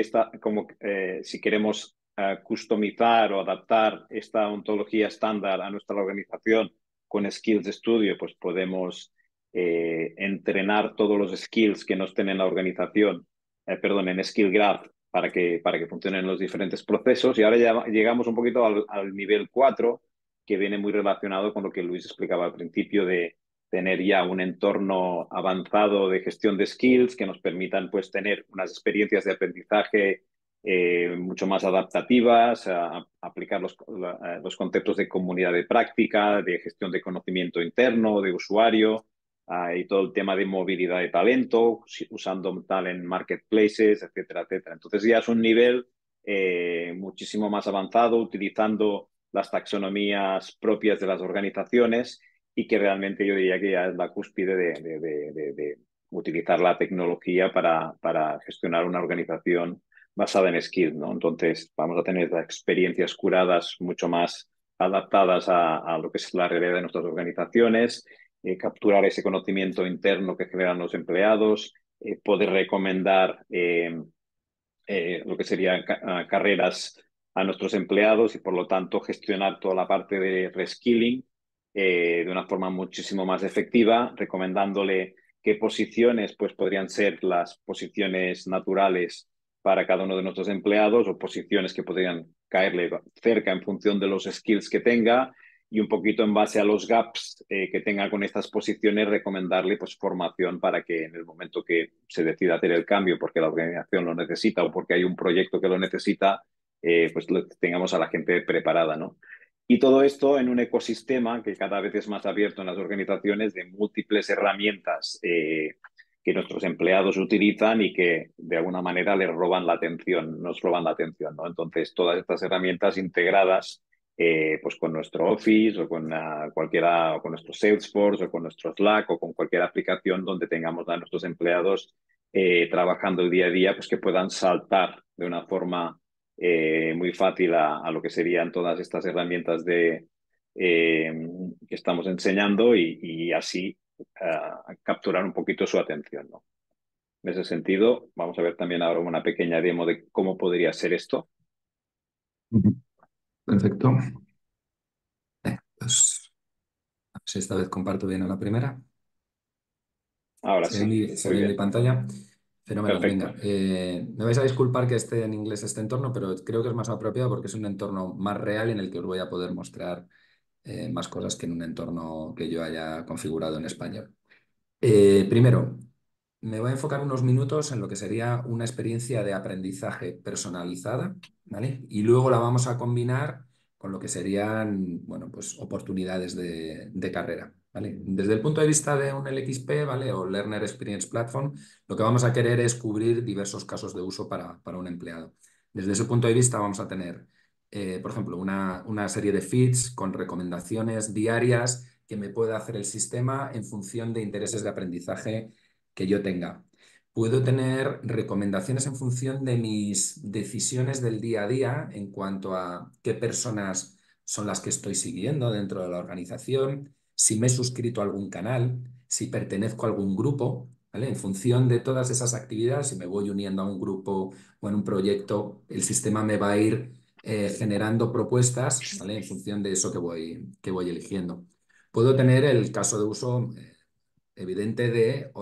si queremos customizar o adaptar esta ontología estándar a nuestra organización con Skills Studio, pues podemos entrenar todos los skills que nos tiene la organización, en Skill Graph para que funcionen los diferentes procesos. Y ahora ya llegamos un poquito al nivel 4, que viene muy relacionado con lo que Luis explicaba al principio de tener ya un entorno avanzado de gestión de skills que nos permitan pues tener unas experiencias de aprendizaje mucho más adaptativas, aplicar los conceptos de comunidad de práctica, de gestión de conocimiento interno, de usuario, y todo el tema de movilidad de talento, usando talent marketplaces, etcétera, etcétera. Entonces ya es un nivel muchísimo más avanzado, utilizando las taxonomías propias de las organizaciones y que realmente yo diría que ya es la cúspide de utilizar la tecnología para gestionar una organización basada en skills, ¿no? Entonces vamos a tener experiencias curadas mucho más adaptadas a lo que es la realidad de nuestras organizaciones, capturar ese conocimiento interno que generan los empleados, poder recomendar lo que serían carreras a nuestros empleados y por lo tanto gestionar toda la parte de reskilling de una forma muchísimo más efectiva, recomendándole qué posiciones pues, podrían ser las posiciones naturales para cada uno de nuestros empleados o posiciones que podrían caerle cerca en función de los skills que tenga y un poquito en base a los gaps que tenga con estas posiciones, recomendarle pues formación para que en el momento que se decida hacer el cambio porque la organización lo necesita o porque hay un proyecto que lo necesita, pues tengamos a la gente preparada, ¿no? Y todo esto en un ecosistema que cada vez es más abierto en las organizaciones de múltiples herramientas que nuestros empleados utilizan y que de alguna manera les roban la atención, nos roban la atención, ¿no? Entonces, todas estas herramientas integradas pues con nuestro Office o con cualquiera, o con nuestro Salesforce o con nuestro Slack o con cualquier aplicación donde tengamos a nuestros empleados trabajando el día a día, pues que puedan saltar de una forma muy fácil a lo que serían todas estas herramientas que estamos enseñando y así capturar un poquito su atención, ¿no? En ese sentido, vamos a ver también ahora una pequeña demo de cómo podría ser esto. Perfecto. Pues, a ver si esta vez comparto bien a la primera. Ahora ¿Se ve sí, se muy ve en mi bien, pantalla? Fenomenal, perfecto. venga. Me vais a disculpar que esté en inglés este entorno, pero creo que es más apropiado porque es un entorno más real en el que os voy a poder mostrar más cosas que en un entorno que yo haya configurado en español. Primero, me voy a enfocar unos minutos en lo que sería una experiencia de aprendizaje personalizada, ¿vale? Y luego la vamos a combinar con lo que serían, bueno, pues oportunidades de carrera, ¿vale? Desde el punto de vista de un LXP, ¿vale? O Learner Experience Platform, lo que vamos a querer es cubrir diversos casos de uso para un empleado. Desde ese punto de vista vamos a tener, por ejemplo, una serie de feeds con recomendaciones diarias que me pueda hacer el sistema en función de intereses de aprendizaje que yo tenga. Puedo tener recomendaciones en función de mis decisiones del día a día en cuanto a qué personas son las que estoy siguiendo dentro de la organización, si me he suscrito a algún canal, si pertenezco a algún grupo, ¿vale? En función de todas esas actividades, si me voy uniendo a un grupo o en un proyecto, el sistema me va a ir generando propuestas, ¿vale? En función de eso que voy eligiendo. Puedo tener el caso de uso evidente de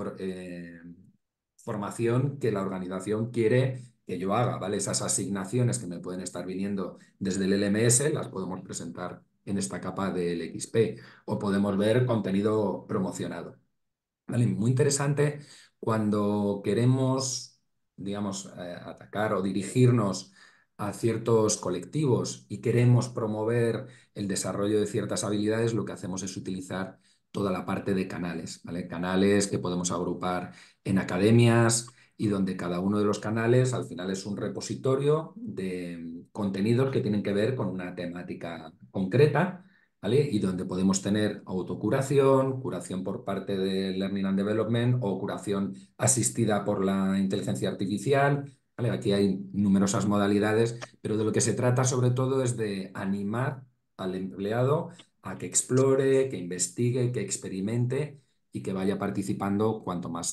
formación que la organización quiere que yo haga, ¿vale? Esas asignaciones que me pueden estar viniendo desde el LMS las podemos presentar en esta capa del XP o podemos ver contenido promocionado. ¿Vale? Muy interesante cuando queremos, digamos, atacar o dirigirnos a ciertos colectivos y queremos promover el desarrollo de ciertas habilidades, lo que hacemos es utilizar toda la parte de canales, ¿vale? Canales que podemos agrupar en academias y donde cada uno de los canales al final es un repositorio de contenidos que tienen que ver con una temática concreta, ¿vale? Y donde podemos tener autocuración, curación por parte de Learning and Development o curación asistida por la inteligencia artificial, ¿vale? Aquí hay numerosas modalidades, pero de lo que se trata sobre todo es de animar al empleado a que explore, que investigue, que experimente y que vaya participando cuanto más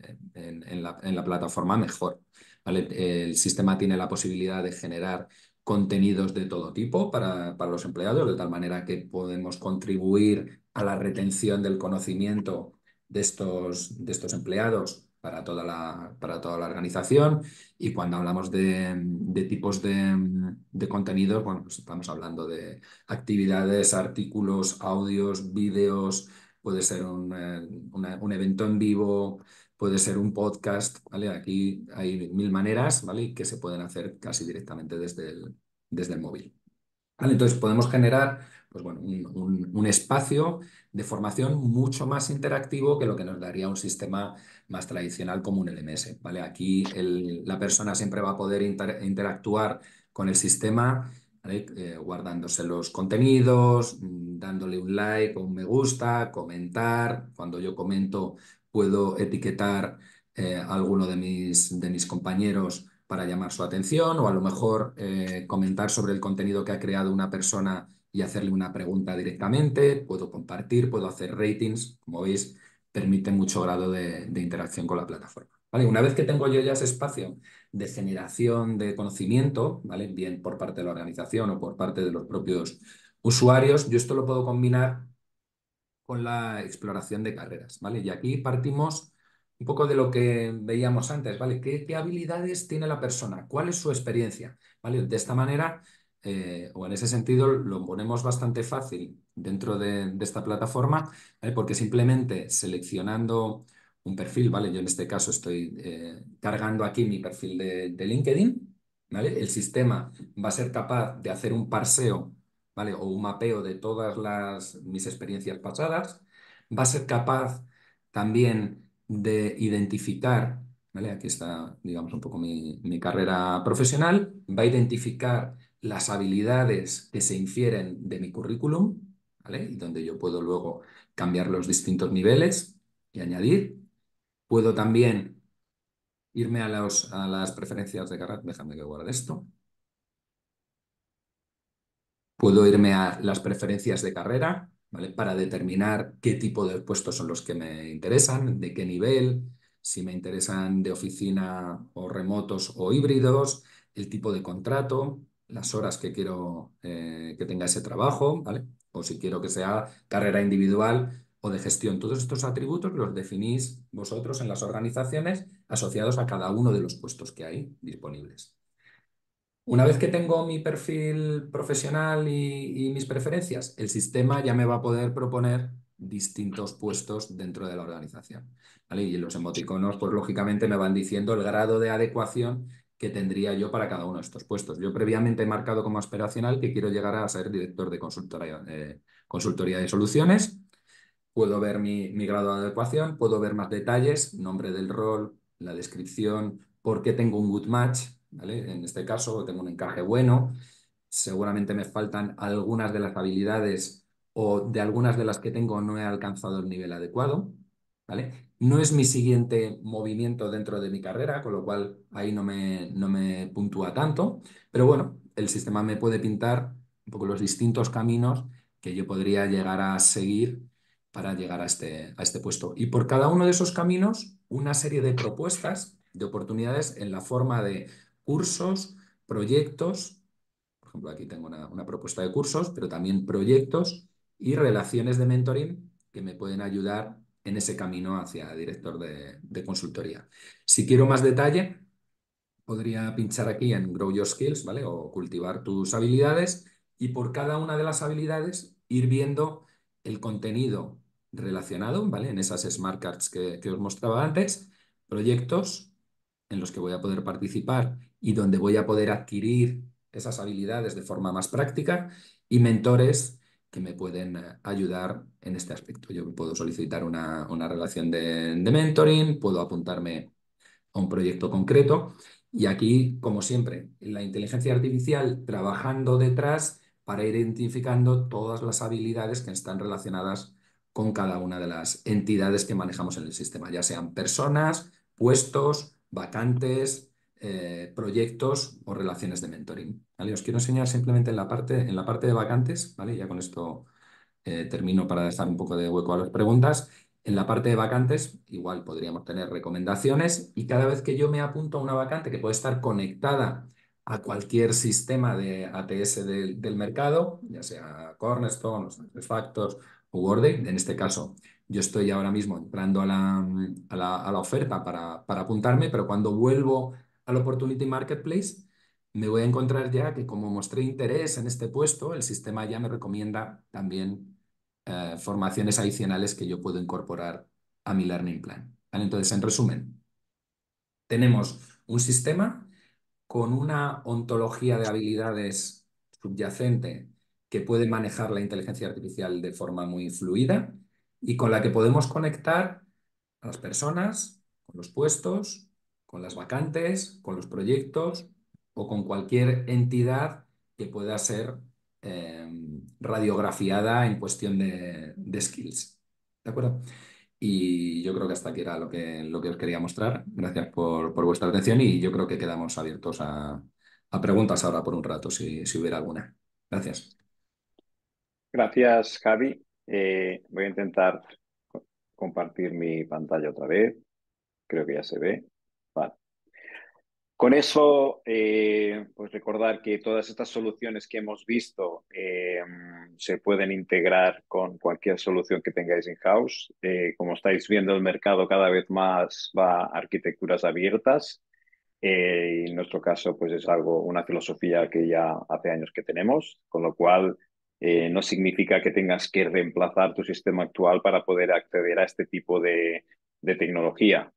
en la plataforma mejor, ¿vale? El sistema tiene la posibilidad de generar contenidos de todo tipo para los empleados, de tal manera que podemos contribuir a la retención del conocimiento de estos empleados para toda la organización. Y cuando hablamos de tipos de contenidos, bueno, pues estamos hablando de actividades, artículos, audios, vídeos, puede ser un evento en vivo, puede ser un podcast, ¿vale? Aquí hay mil maneras, ¿vale? Que se pueden hacer casi directamente desde el móvil. ¿Vale? Entonces podemos generar pues bueno, un espacio de formación mucho más interactivo que lo que nos daría un sistema más tradicional como un LMS. ¿Vale? Aquí la persona siempre va a poder interactuar con el sistema, ¿vale? Guardándose los contenidos, dándole un like o un me gusta, comentar. Cuando yo comento puedo etiquetar a alguno de mis compañeros para llamar su atención o a lo mejor comentar sobre el contenido que ha creado una persona y hacerle una pregunta directamente. Puedo compartir, puedo hacer ratings. Como veis, permite mucho grado de interacción con la plataforma. ¿Vale? Una vez que tengo yo ya ese espacio de generación de conocimiento, ¿vale? Bien por parte de la organización o por parte de los propios usuarios, yo esto lo puedo combinar con la exploración de carreras, ¿vale? Y aquí partimos un poco de lo que veíamos antes, ¿vale? ¿Qué habilidades tiene la persona? ¿Cuál es su experiencia? ¿Vale? De esta manera o en ese sentido lo ponemos bastante fácil dentro de esta plataforma, ¿vale? Porque simplemente seleccionando un perfil, ¿vale? Yo en este caso estoy cargando aquí mi perfil de LinkedIn, ¿vale? El sistema va a ser capaz de hacer un parseo, ¿vale? O un mapeo de todas mis experiencias pasadas. Va a ser capaz también de identificar, ¿vale? Aquí está, digamos, un poco mi carrera profesional. Va a identificar las habilidades que se infieren de mi currículum, ¿vale? Y donde yo puedo luego cambiar los distintos niveles y añadir. Puedo también irme a las preferencias de carrera. Déjame que guarde esto. Puedo irme a las preferencias de carrera, ¿vale? Para determinar qué tipo de puestos son los que me interesan, de qué nivel, si me interesan de oficina o remotos o híbridos, el tipo de contrato, las horas que quiero que tenga ese trabajo, ¿vale? O si quiero que sea carrera individual o de gestión. Todos estos atributos los definís vosotros en las organizaciones asociados a cada uno de los puestos que hay disponibles. Una vez que tengo mi perfil profesional y mis preferencias, el sistema ya me va a poder proponer distintos puestos dentro de la organización, ¿vale? Y los emoticonos, pues lógicamente me van diciendo el grado de adecuación que tendría yo para cada uno de estos puestos. Yo previamente he marcado como aspiracional que quiero llegar a ser director de consultoría de soluciones. Puedo ver mi grado de adecuación, puedo ver más detalles, nombre del rol, la descripción, por qué tengo un good match, ¿vale? En este caso tengo un encaje bueno, seguramente me faltan algunas de las habilidades o de algunas de las que tengo no he alcanzado el nivel adecuado, ¿vale? No es mi siguiente movimiento dentro de mi carrera, con lo cual ahí no me puntúa tanto, pero bueno, el sistema me puede pintar un poco los distintos caminos que yo podría llegar a seguir para llegar a este puesto. Y por cada uno de esos caminos, una serie de propuestas, de oportunidades en la forma de cursos, proyectos. Por ejemplo, aquí tengo una propuesta de cursos, pero también proyectos y relaciones de mentoring que me pueden ayudar en ese camino hacia director de consultoría. Si quiero más detalle, podría pinchar aquí en Grow Your Skills, ¿vale? O cultivar tus habilidades y por cada una de las habilidades ir viendo el contenido relacionado, ¿vale? En esas smart cards que os mostraba antes, proyectos en los que voy a poder participar y donde voy a poder adquirir esas habilidades de forma más práctica y mentores que me pueden ayudar en este aspecto. Yo puedo solicitar una relación de mentoring, puedo apuntarme a un proyecto concreto. Y aquí, como siempre, la inteligencia artificial trabajando detrás para ir identificando todas las habilidades que están relacionadas con cada una de las entidades que manejamos en el sistema, ya sean personas, puestos, vacantes, proyectos o relaciones de mentoring. ¿Vale? Os quiero enseñar simplemente en la parte de vacantes, ¿vale? Ya con esto termino para dejar un poco de hueco a las preguntas. En la parte de vacantes, igual podríamos tener recomendaciones y cada vez que yo me apunto a una vacante que puede estar conectada a cualquier sistema de ATS del mercado, ya sea Cornerstone, o SuccessFactors o Workday, en este caso yo estoy ahora mismo entrando a la oferta para apuntarme, pero cuando vuelvo al Opportunity Marketplace, me voy a encontrar ya que como mostré interés en este puesto, el sistema ya me recomienda también formaciones adicionales que yo puedo incorporar a mi Learning Plan. ¿Vale? Entonces, en resumen, tenemos un sistema con una ontología de habilidades subyacente que puede manejar la inteligencia artificial de forma muy fluida y con la que podemos conectar a las personas, con los puestos, con las vacantes, con los proyectos o con cualquier entidad que pueda ser radiografiada en cuestión de skills. ¿De acuerdo? Y yo creo que hasta aquí era lo que os quería mostrar. Gracias por vuestra atención y yo creo que quedamos abiertos a preguntas ahora por un rato, si hubiera alguna. Gracias. Gracias, Javi. Voy a intentar compartir mi pantalla otra vez. Creo que ya se ve. Vale. Con eso, pues recordar que todas estas soluciones que hemos visto se pueden integrar con cualquier solución que tengáis in-house. Como estáis viendo, el mercado cada vez más va a arquitecturas abiertas Y en nuestro caso, pues es algo, una filosofía que ya hace años que tenemos, con lo cual no significa que tengas que reemplazar tu sistema actual para poder acceder a este tipo de tecnología.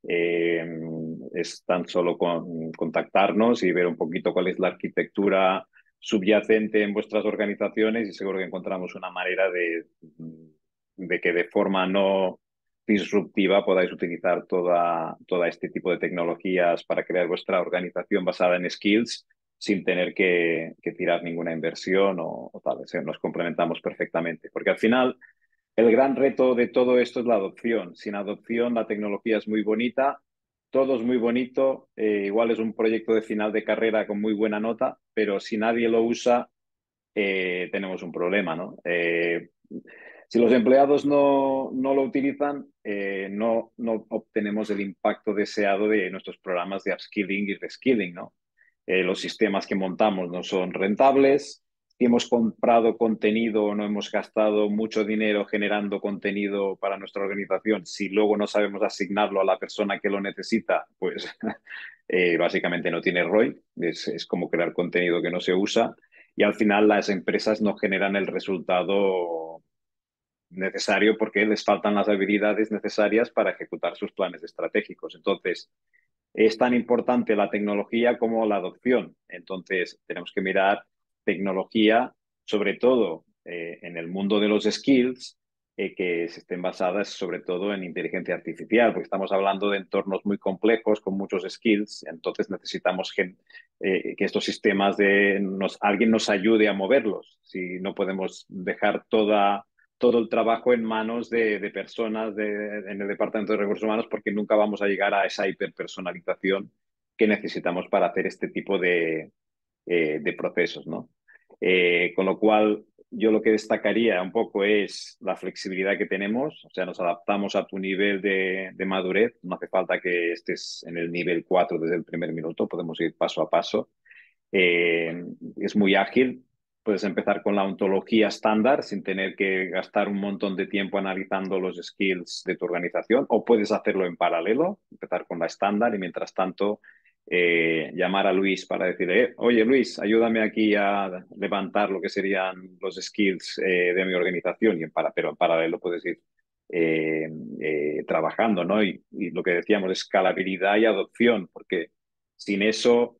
Es tan solo contactarnos y ver un poquito cuál es la arquitectura subyacente en vuestras organizaciones y seguro que encontramos una manera de que de forma no disruptiva podáis utilizar toda este tipo de tecnologías para crear vuestra organización basada en skills sin tener que tirar ninguna inversión o tal. O sea, nos complementamos perfectamente. Porque al final, el gran reto de todo esto es la adopción. Sin adopción, la tecnología es muy bonita, todo es muy bonito, igual es un proyecto de final de carrera con muy buena nota, pero si nadie lo usa, tenemos un problema, ¿no? Si los empleados no lo utilizan, no obtenemos el impacto deseado de nuestros programas de upskilling y reskilling, ¿no? Los sistemas que montamos no son rentables. Si hemos comprado contenido o no hemos gastado mucho dinero generando contenido para nuestra organización, si luego no sabemos asignarlo a la persona que lo necesita, pues básicamente no tiene ROI. Es como crear contenido que no se usa y al final las empresas no generan el resultado necesario porque les faltan las habilidades necesarias para ejecutar sus planes estratégicos. Entonces, es tan importante la tecnología como la adopción. Entonces, tenemos que mirar tecnología, sobre todo en el mundo de los skills, que estén basadas sobre todo en inteligencia artificial, porque estamos hablando de entornos muy complejos con muchos skills, entonces necesitamos que estos sistemas alguien nos ayude a moverlos. Si no podemos dejar todo el trabajo en manos de personas en el Departamento de Recursos Humanos porque nunca vamos a llegar a esa hiperpersonalización que necesitamos para hacer este tipo de procesos, ¿no? Con lo cual, yo lo que destacaría un poco es la flexibilidad que tenemos, o sea, nos adaptamos a tu nivel de madurez, no hace falta que estés en el nivel 4 desde el primer minuto, podemos ir paso a paso. Eh, es muy ágil. Puedes empezar con la ontología estándar sin tener que gastar un montón de tiempo analizando los skills de tu organización, o puedes hacerlo en paralelo, empezar con la estándar y mientras tanto llamar a Luis para decirle, oye Luis, ayúdame aquí a levantar lo que serían los skills de mi organización, pero en paralelo puedes ir trabajando, ¿no? Y lo que decíamos, escalabilidad y adopción, porque sin eso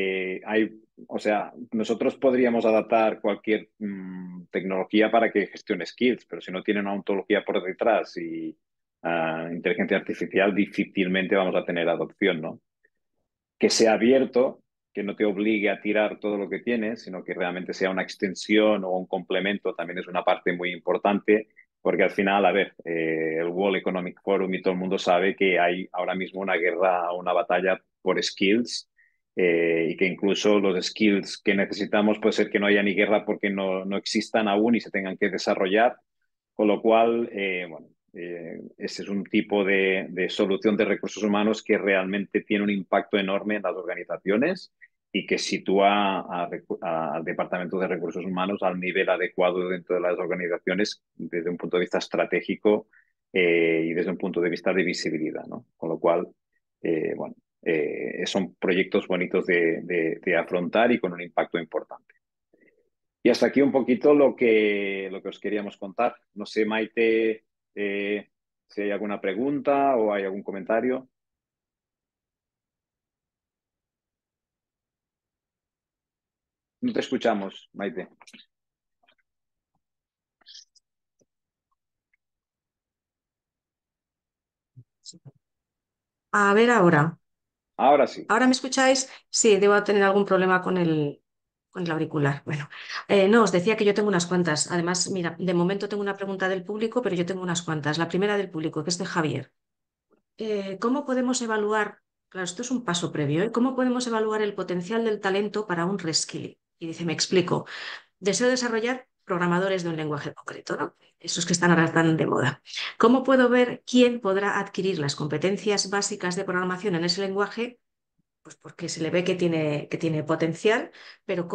o sea, nosotros podríamos adaptar cualquier tecnología para que gestione skills, pero si no tiene una ontología por detrás y inteligencia artificial, difícilmente vamos a tener adopción, ¿no? Que sea abierto, que no te obligue a tirar todo lo que tienes, sino que realmente sea una extensión o un complemento, también es una parte muy importante, porque al final, a ver, el World Economic Forum y todo el mundo sabe que hay ahora mismo una guerra, una batalla por skills, y que incluso los skills que necesitamos puede ser que no haya ni guerra porque no existan aún y se tengan que desarrollar, con lo cual, bueno, ese es un tipo de solución de recursos humanos que realmente tiene un impacto enorme en las organizaciones y que sitúa al Departamento de Recursos Humanos al nivel adecuado dentro de las organizaciones desde un punto de vista estratégico y desde un punto de vista de visibilidad, ¿no? Con lo cual, bueno, son proyectos bonitos de afrontar y con un impacto importante. Y hasta aquí un poquito lo que os queríamos contar. No sé, Maite, si hay alguna pregunta o hay algún comentario. No te escuchamos, Maite. A ver ahora. Ahora sí. ¿Ahora me escucháis? Sí, debo tener algún problema con el auricular. Bueno, no, os decía que yo tengo unas cuantas. Además, mira, de momento tengo una pregunta del público, pero yo tengo unas cuantas. La primera del público, que es de Javier. ¿Cómo podemos evaluar, claro, esto es un paso previo, ¿eh? ¿Cómo podemos evaluar el potencial del talento para un reskilling? Y dice, me explico. Deseo desarrollar programadores de un lenguaje concreto, ¿no? Esos que están ahora tan de moda. ¿Cómo puedo ver quién podrá adquirir las competencias básicas de programación en ese lenguaje? Pues porque se le ve que tiene potencial, pero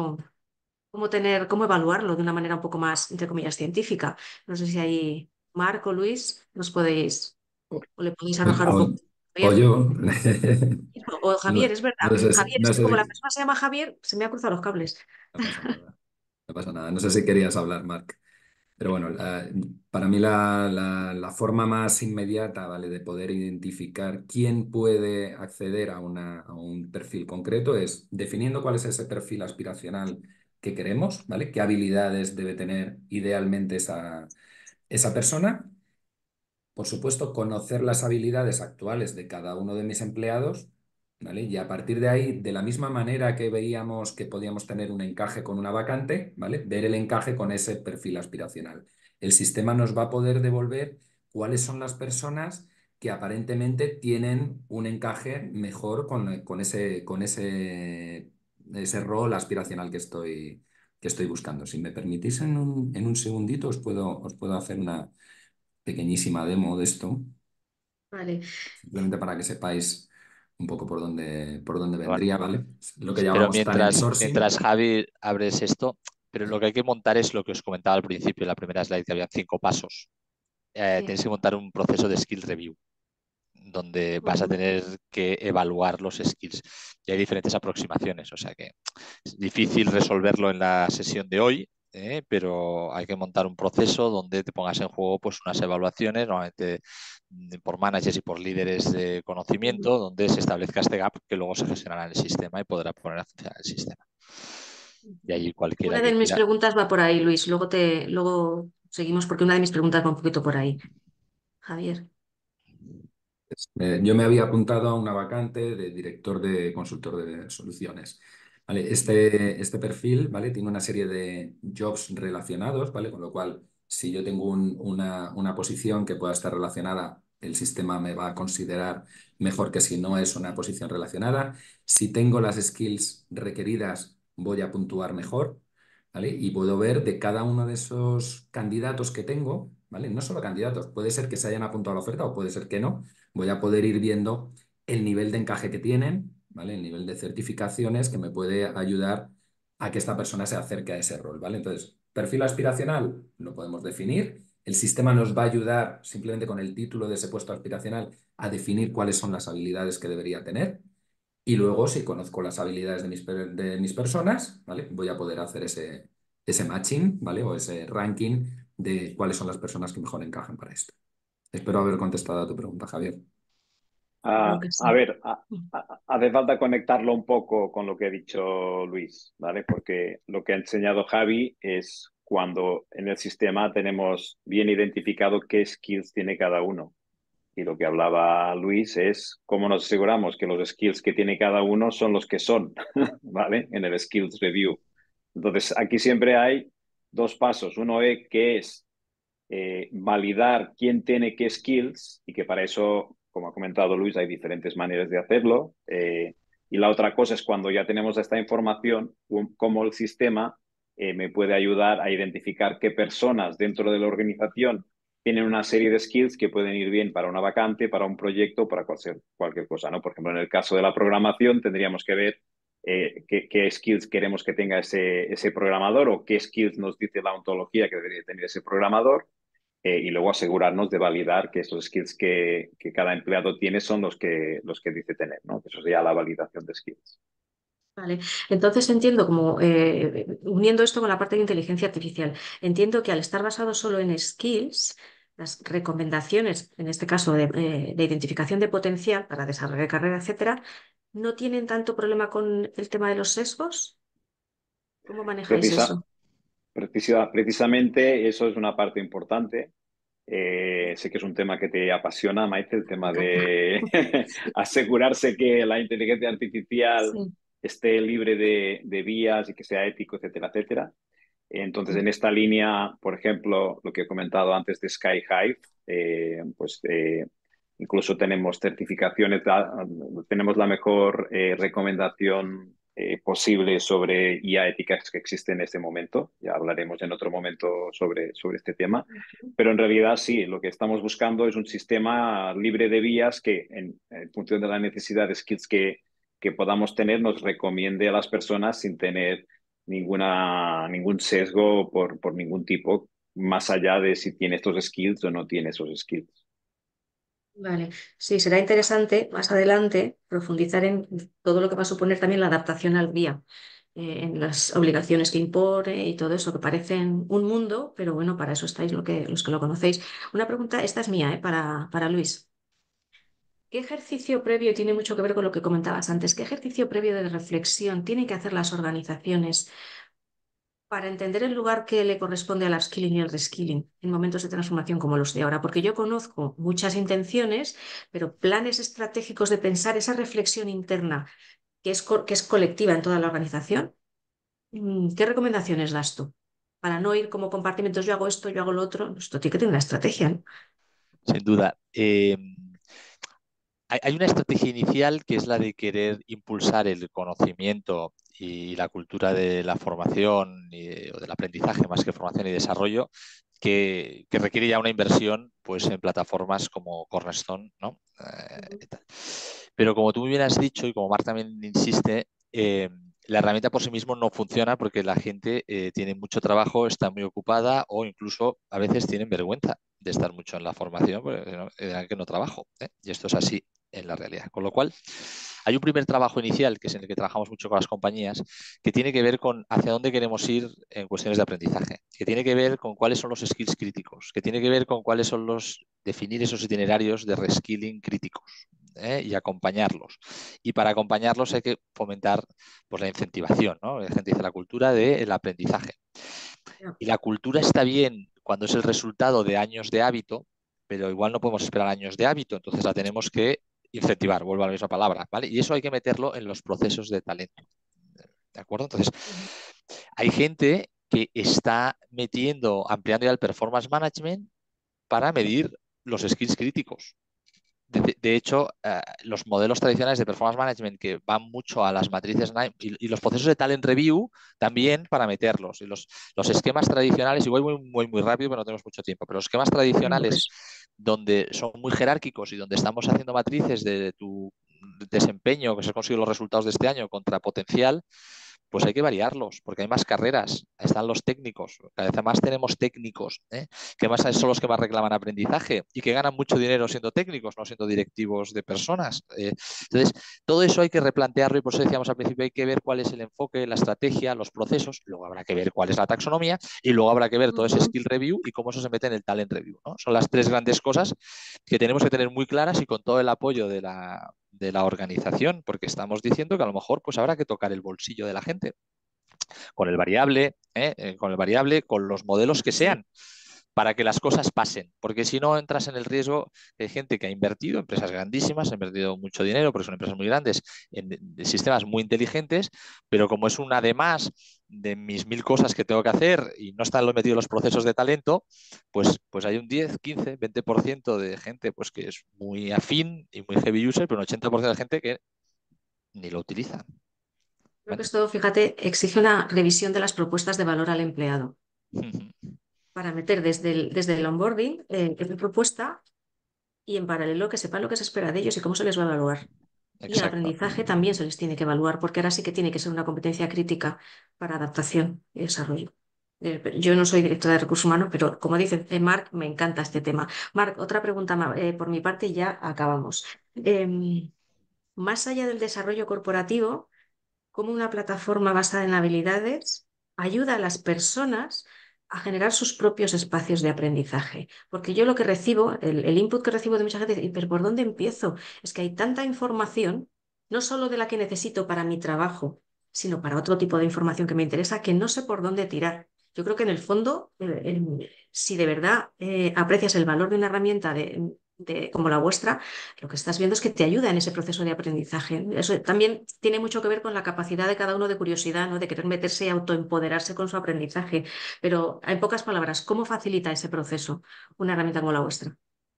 cómo evaluarlo de una manera un poco más, entre comillas, científica. No sé si ahí Marco, Luis, nos podéis o le podéis arrojar un poco Pod- de O Javier. yo. O Javier, es verdad. No sé, Javier, no es que sé como la si... persona se llama Javier, se me ha cruzado los cables. No pasa nada. No pasa nada. No sé si querías hablar, Marc. Pero bueno, para mí la forma más inmediata, ¿vale? De poder identificar quién puede acceder a un perfil concreto es definiendo cuál es ese perfil aspiracional que queremos, ¿vale? ¿Qué habilidades debe tener idealmente esa persona? Por supuesto, conocer las habilidades actuales de cada uno de mis empleados, ¿vale? Y a partir de ahí, de la misma manera que veíamos que podíamos tener un encaje con una vacante, ¿vale? Ver el encaje con ese perfil aspiracional. El sistema nos va a poder devolver cuáles son las personas que aparentemente tienen un encaje mejor con ese rol aspiracional que estoy buscando. Si me permitís en un segundito, os puedo hacer una pequeñísima demo de esto, Vale. simplemente para que sepáis un poco por dónde Bueno, vendría, ¿vale? Lo que sí, pero llamamos talent mientras sourcing. Javi abres esto, pero lo que hay que montar es lo que os comentaba al principio, en la primera slide, que había 5 pasos. Sí. Tenéis que montar un proceso de skill review, donde vas a Ujú. tener que evaluar los skills. Y hay diferentes aproximaciones, o sea que es difícil resolverlo en la sesión de hoy, pero hay que montar un proceso donde te pongas en juego pues, unas evaluaciones, normalmente por managers y por líderes de Ujú. conocimiento, donde se establezca este gap que luego se gestionará en el sistema y podrá poner a funcionar el sistema. Y ahí cualquiera Una de que mis quiera. preguntas va por ahí, Luis. Luego seguimos porque una de mis preguntas va un poquito por ahí. Javier. Yo me había apuntado a una vacante de director de consultor de soluciones. ¿Vale? Este perfil, ¿vale? Tiene una serie de jobs relacionados, ¿vale? Con lo cual, si yo tengo una posición que pueda estar relacionada, el sistema me va a considerar mejor que si no es una posición relacionada. Si tengo las skills requeridas, voy a puntuar mejor, ¿vale? Y puedo ver de cada uno de esos candidatos que tengo, ¿vale? No solo candidatos, puede ser que se hayan apuntado a la oferta o puede ser que no, voy a poder ir viendo el nivel de encaje que tienen, ¿vale? El nivel de certificaciones que me puede ayudar a que esta persona se acerque a ese rol, ¿vale? Entonces, perfil aspiracional lo podemos definir. El sistema nos va a ayudar simplemente con el título de ese puesto aspiracional a definir cuáles son las habilidades que debería tener. Y luego, si conozco las habilidades de mis personas, ¿vale? Voy a poder hacer ese matching, ¿vale? O ese ranking de cuáles son las personas que mejor encajan para esto. Espero haber contestado a tu pregunta, Javier. Creo que A sí. ver, hace falta conectarlo un poco con lo que ha dicho Luis, ¿vale? Porque lo que ha enseñado Javi es cuando en el sistema tenemos bien identificado qué skills tiene cada uno. Y lo que hablaba Luis es cómo nos aseguramos que los skills que tiene cada uno son los que son, ¿vale? En el Skills Review. Entonces, aquí siempre hay dos pasos. Uno es que es validar quién tiene qué skills y que para eso, como ha comentado Luis, hay diferentes maneras de hacerlo. Y la otra cosa es cuando ya tenemos esta información, cómo el sistema me puede ayudar a identificar qué personas dentro de la organización tienen una serie de skills que pueden ir bien para una vacante, para un proyecto, para cualquier cosa, ¿no? Por ejemplo, en el caso de la programación tendríamos que ver qué skills queremos que tenga ese programador o qué skills nos dice la ontología que debería tener ese programador y luego asegurarnos de validar que esos skills que cada empleado tiene son los que dice tener, ¿no? Eso sería la validación de skills. Vale, entonces entiendo como uniendo esto con la parte de inteligencia artificial, entiendo que al estar basado solo en skills, las recomendaciones, en este caso de identificación de potencial para desarrollo de carrera, etcétera, no tienen tanto problema con el tema de los sesgos. ¿Cómo manejáis Precisa, eso? precisamente eso es una parte importante. Sé que es un tema que te apasiona, Maite, el Me tema encanta. de asegurarse que la inteligencia artificial Sí. esté libre de vías y que sea ético, etcétera, etcétera. Entonces, Mm. en esta línea, por ejemplo, lo que he comentado antes de Sky Hive, pues incluso tenemos certificaciones, tenemos la mejor recomendación posible sobre IA éticas que existe en este momento. Ya hablaremos en otro momento sobre este tema. Pero en realidad sí, lo que estamos buscando es un sistema libre de vías que en función de la necesidad de skills que podamos tener nos recomiende a las personas sin tener ningún sesgo por ningún tipo, más allá de si tiene estos skills o no tiene esos skills. Vale, sí, será interesante más adelante profundizar en todo lo que va a suponer también la adaptación al día, en las obligaciones que impone y todo eso, que parecen un mundo, pero bueno, para eso estáis los que lo conocéis. Una pregunta, esta es mía, para Luis. ¿Qué ejercicio previo, y tiene mucho que ver con lo que comentabas antes, qué ejercicio previo de reflexión tienen que hacer las organizaciones para entender el lugar que le corresponde al upskilling y el reskilling en momentos de transformación como los de ahora? Porque yo conozco muchas intenciones, pero planes estratégicos de pensar esa reflexión interna que es colectiva en toda la organización. ¿Qué recomendaciones das tú? Para no ir como compartimentos, yo hago esto, yo hago lo otro. Esto tiene que tener una estrategia, ¿no? Sin duda. Hay una estrategia inicial que es la de querer impulsar el conocimiento y la cultura de la formación o del aprendizaje más que formación y desarrollo, que requiere ya una inversión pues, en plataformas como Cornerstone, ¿no? Ujú. Y tal. Pero como tú muy bien has dicho y como Marc también insiste, la herramienta por sí mismo no funciona porque la gente tiene mucho trabajo, está muy ocupada o incluso a veces tienen vergüenza de estar mucho en la formación porque ¿no? Dirán que no trabajo. Y esto es así en la realidad. Con lo cual, hay un primer trabajo inicial, que es en el que trabajamos mucho con las compañías, que tiene que ver con hacia dónde queremos ir en cuestiones de aprendizaje, que tiene que ver con cuáles son los skills críticos, que tiene que ver con cuáles son definir esos itinerarios de reskilling críticos. Y acompañarlos. Y para acompañarlos hay que fomentar pues, la incentivación, ¿no? La gente dice la cultura del aprendizaje. Ya. Y la cultura está bien cuando es el resultado de años de hábito, pero igual no podemos esperar años de hábito, entonces la tenemos que incentivar, vuelvo a la misma palabra, ¿vale? Y eso hay que meterlo en los procesos de talento, ¿de acuerdo? Entonces, Ujú. hay gente que está metiendo, ampliando ya el performance management para medir los skills críticos. De hecho, los modelos tradicionales de performance management que van mucho a las matrices y los procesos de talent review también para meterlos. Y los esquemas tradicionales, igual muy rápido, pero no tenemos mucho tiempo, pero los esquemas Venga, tradicionales pues. donde son muy jerárquicos y donde estamos haciendo matrices de tu desempeño, que se han conseguido los resultados de este año contra potencial, pues hay que variarlos, porque hay más carreras, están los técnicos, cada vez más tenemos técnicos, que más son los que más reclaman aprendizaje y que ganan mucho dinero siendo técnicos, no siendo directivos de personas. Entonces, todo eso hay que replantearlo y por eso decíamos al principio, hay que ver cuál es el enfoque, la estrategia, los procesos, luego habrá que ver cuál es la taxonomía y luego habrá que ver todo ese Ujú. skill review y cómo eso se mete en el talent review, ¿no? Son las tres grandes cosas que tenemos que tener muy claras y con todo el apoyo de la organización, porque estamos diciendo que a lo mejor pues habrá que tocar el bolsillo de la gente con el variable, con los modelos que Sí. sean, para que las cosas pasen, porque si no entras en el riesgo que hay gente que ha invertido, empresas grandísimas, ha invertido mucho dinero, porque son empresas muy grandes, en sistemas muy inteligentes, pero como es una de más de mis mil cosas que tengo que hacer y no están metidos los procesos de talento, pues hay un 10, 15, 20% de gente pues que es muy afín y muy heavy user, pero un 80% de gente que ni lo utiliza. Creo que esto, fíjate, exige una revisión de las propuestas de valor al empleado para meter desde el onboarding esa propuesta y en paralelo que sepan lo que se espera de ellos y cómo se les va a evaluar. Y el Exacto. aprendizaje también se les tiene que evaluar, porque ahora sí que tiene que ser una competencia crítica para adaptación y desarrollo. Yo no soy directora de recursos humanos, pero como dice Marc, me encanta este tema. Marc, otra pregunta por mi parte y ya acabamos. Más allá del desarrollo corporativo, ¿cómo una plataforma basada en habilidades ayuda a las personas a generar sus propios espacios de aprendizaje? Porque yo lo que recibo, el input que recibo de mucha gente, dice, pero ¿por dónde empiezo? Es que hay tanta información, no solo de la que necesito para mi trabajo, sino para otro tipo de información que me interesa, que no sé por dónde tirar. Yo creo que en el fondo, si de verdad aprecias el valor de una herramienta como la vuestra, lo que estás viendo es que te ayuda en ese proceso de aprendizaje. Eso también tiene mucho que ver con la capacidad de cada uno de curiosidad, ¿no? De querer meterse y autoempoderarse con su aprendizaje. Pero en pocas palabras, ¿cómo facilita ese proceso una herramienta como la vuestra?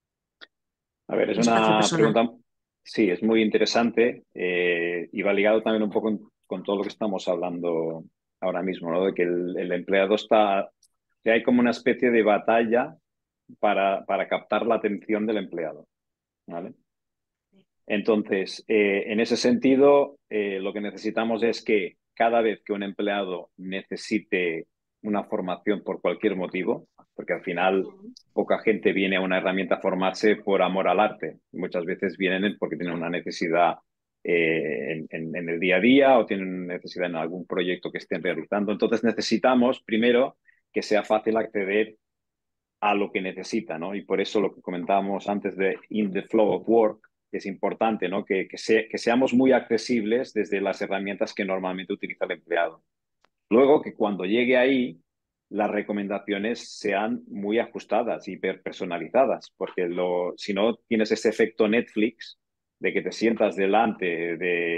A ver, es Un espacio una personal. pregunta, sí, es muy interesante y va ligado también un poco con todo lo que estamos hablando ahora mismo, ¿no? De que el empleado está, que hay como una especie de batalla para captar la atención del empleado, ¿vale? Entonces, en ese sentido, lo que necesitamos es que cada vez que un empleado necesite una formación por cualquier motivo, porque al final poca gente viene a una herramienta a formarse por amor al arte. Muchas veces vienen porque tienen una necesidad en el día a día o tienen necesidad en algún proyecto que estén realizando. Entonces necesitamos, primero, que sea fácil acceder a lo que necesita, ¿no? Y por eso lo que comentábamos antes de in the flow of work, que es importante, ¿no? Que seamos muy accesibles desde las herramientas que normalmente utiliza el empleado. Luego, que cuando llegue ahí, las recomendaciones sean muy ajustadas, hiperpersonalizadas, porque si no tienes ese efecto Netflix de que te sientas delante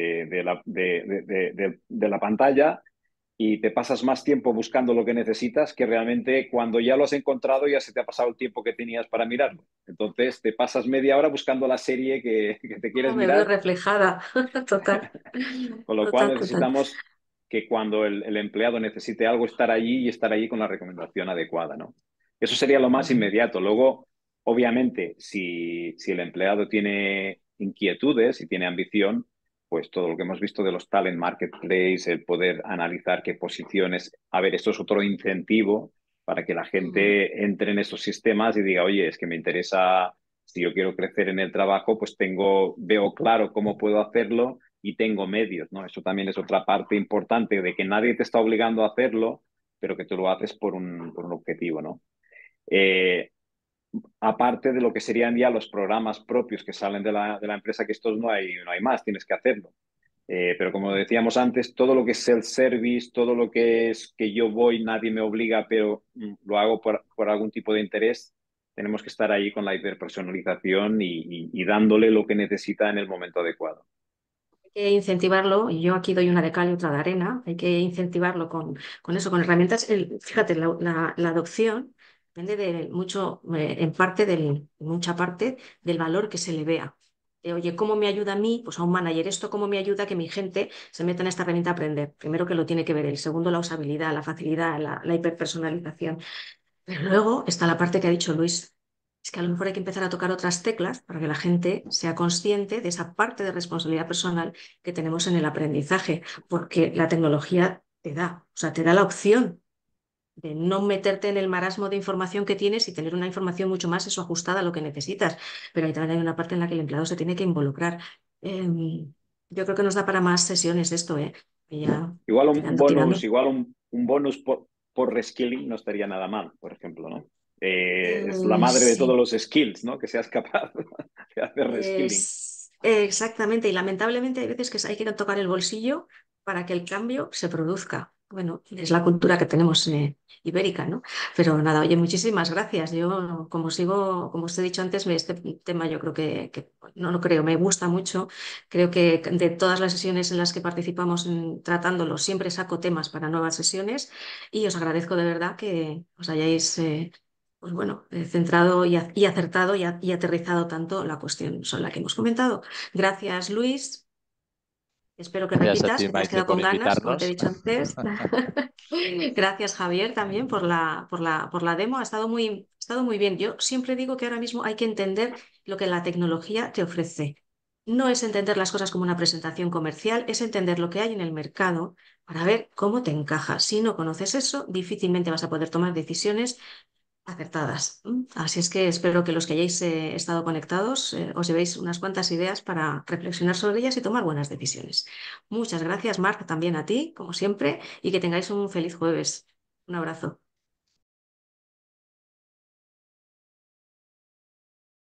de la pantalla y te pasas más tiempo buscando lo que necesitas que realmente cuando ya lo has encontrado ya se te ha pasado el tiempo que tenías para mirarlo. Entonces te pasas media hora buscando la serie que te quieres No, me veo mirar, reflejada, total, con lo cual total, total. necesitamos que cuando el empleado necesite algo, estar allí y estar allí con la recomendación adecuada, ¿no? Eso sería lo más inmediato. Luego, obviamente, si el empleado tiene inquietudes y tiene ambición, pues todo lo que hemos visto de los talent marketplace, el poder analizar qué posiciones. A ver, esto es otro incentivo para que la gente entre en esos sistemas y diga, oye, es que me interesa, si yo quiero crecer en el trabajo, pues veo claro cómo puedo hacerlo y tengo medios, ¿no? Eso también es otra parte importante de que nadie te está obligando a hacerlo, pero que tú lo haces por un objetivo, ¿no? Eh, Aparte de lo que serían ya los programas propios que salen de la empresa, que estos no hay más, tienes que hacerlo. Pero como decíamos antes, todo lo que es self-service, todo lo que es que yo voy, nadie me obliga, pero lo hago por algún tipo de interés, tenemos que estar ahí con la hiperpersonalización y dándole lo que necesita en el momento adecuado. Hay que incentivarlo, y yo aquí doy una de cal y otra de arena, hay que incentivarlo con eso, con herramientas. Fíjate, la adopción depende de mucho, mucha parte del valor que se le vea. Oye, ¿cómo me ayuda a mí? Pues a un manager, ¿esto cómo me ayuda a que mi gente se meta en esta herramienta a aprender? Primero que lo tiene que ver él, segundo la usabilidad, la facilidad, la hiperpersonalización. Pero luego está la parte que ha dicho Luis. Es que a lo mejor hay que empezar a tocar otras teclas para que la gente sea consciente de esa parte de responsabilidad personal que tenemos en el aprendizaje, porque la tecnología o sea, te da la opción de no meterte en el marasmo de información que tienes y tener una información mucho más eso ajustada a lo que necesitas. Pero ahí también hay una parte en la que el empleado se tiene que involucrar. Yo creo que nos da para más sesiones esto, ¿eh? Y ya Igual un tirando, tirando. bonus, igual un bonus por reskilling no estaría nada mal, por ejemplo, ¿no? Es la madre de todos Sí. los skills, ¿no? Que seas capaz de hacer reskilling. Exactamente, y lamentablemente hay veces que hay que tocar el bolsillo para que el cambio se produzca. Bueno, es la cultura que tenemos ibérica, ¿no? Pero nada, oye, muchísimas gracias. Yo, como os he dicho antes, este tema yo creo que no lo creo, me gusta mucho. Creo que de todas las sesiones en las que participamos tratándolo, siempre saco temas para nuevas sesiones y os agradezco de verdad que os hayáis pues bueno, centrado y acertado y aterrizado tanto la cuestión sobre la que hemos comentado. Gracias, Luis. Espero que Gracias a repitas, ti, que te has Maite, quedado por con ganas, como te he invitarnos. dicho antes. Gracias, Javier, también por la demo. Ha estado muy bien. Yo siempre digo que ahora mismo hay que entender lo que la tecnología te ofrece. No es entender las cosas como una presentación comercial, es entender lo que hay en el mercado para ver cómo te encaja. Si no conoces eso, difícilmente vas a poder tomar decisiones acertadas. Así es que espero que los que hayáis estado conectados os llevéis unas cuantas ideas para reflexionar sobre ellas y tomar buenas decisiones. Muchas gracias, Marc, también a ti, como siempre, y que tengáis un feliz jueves. Un abrazo.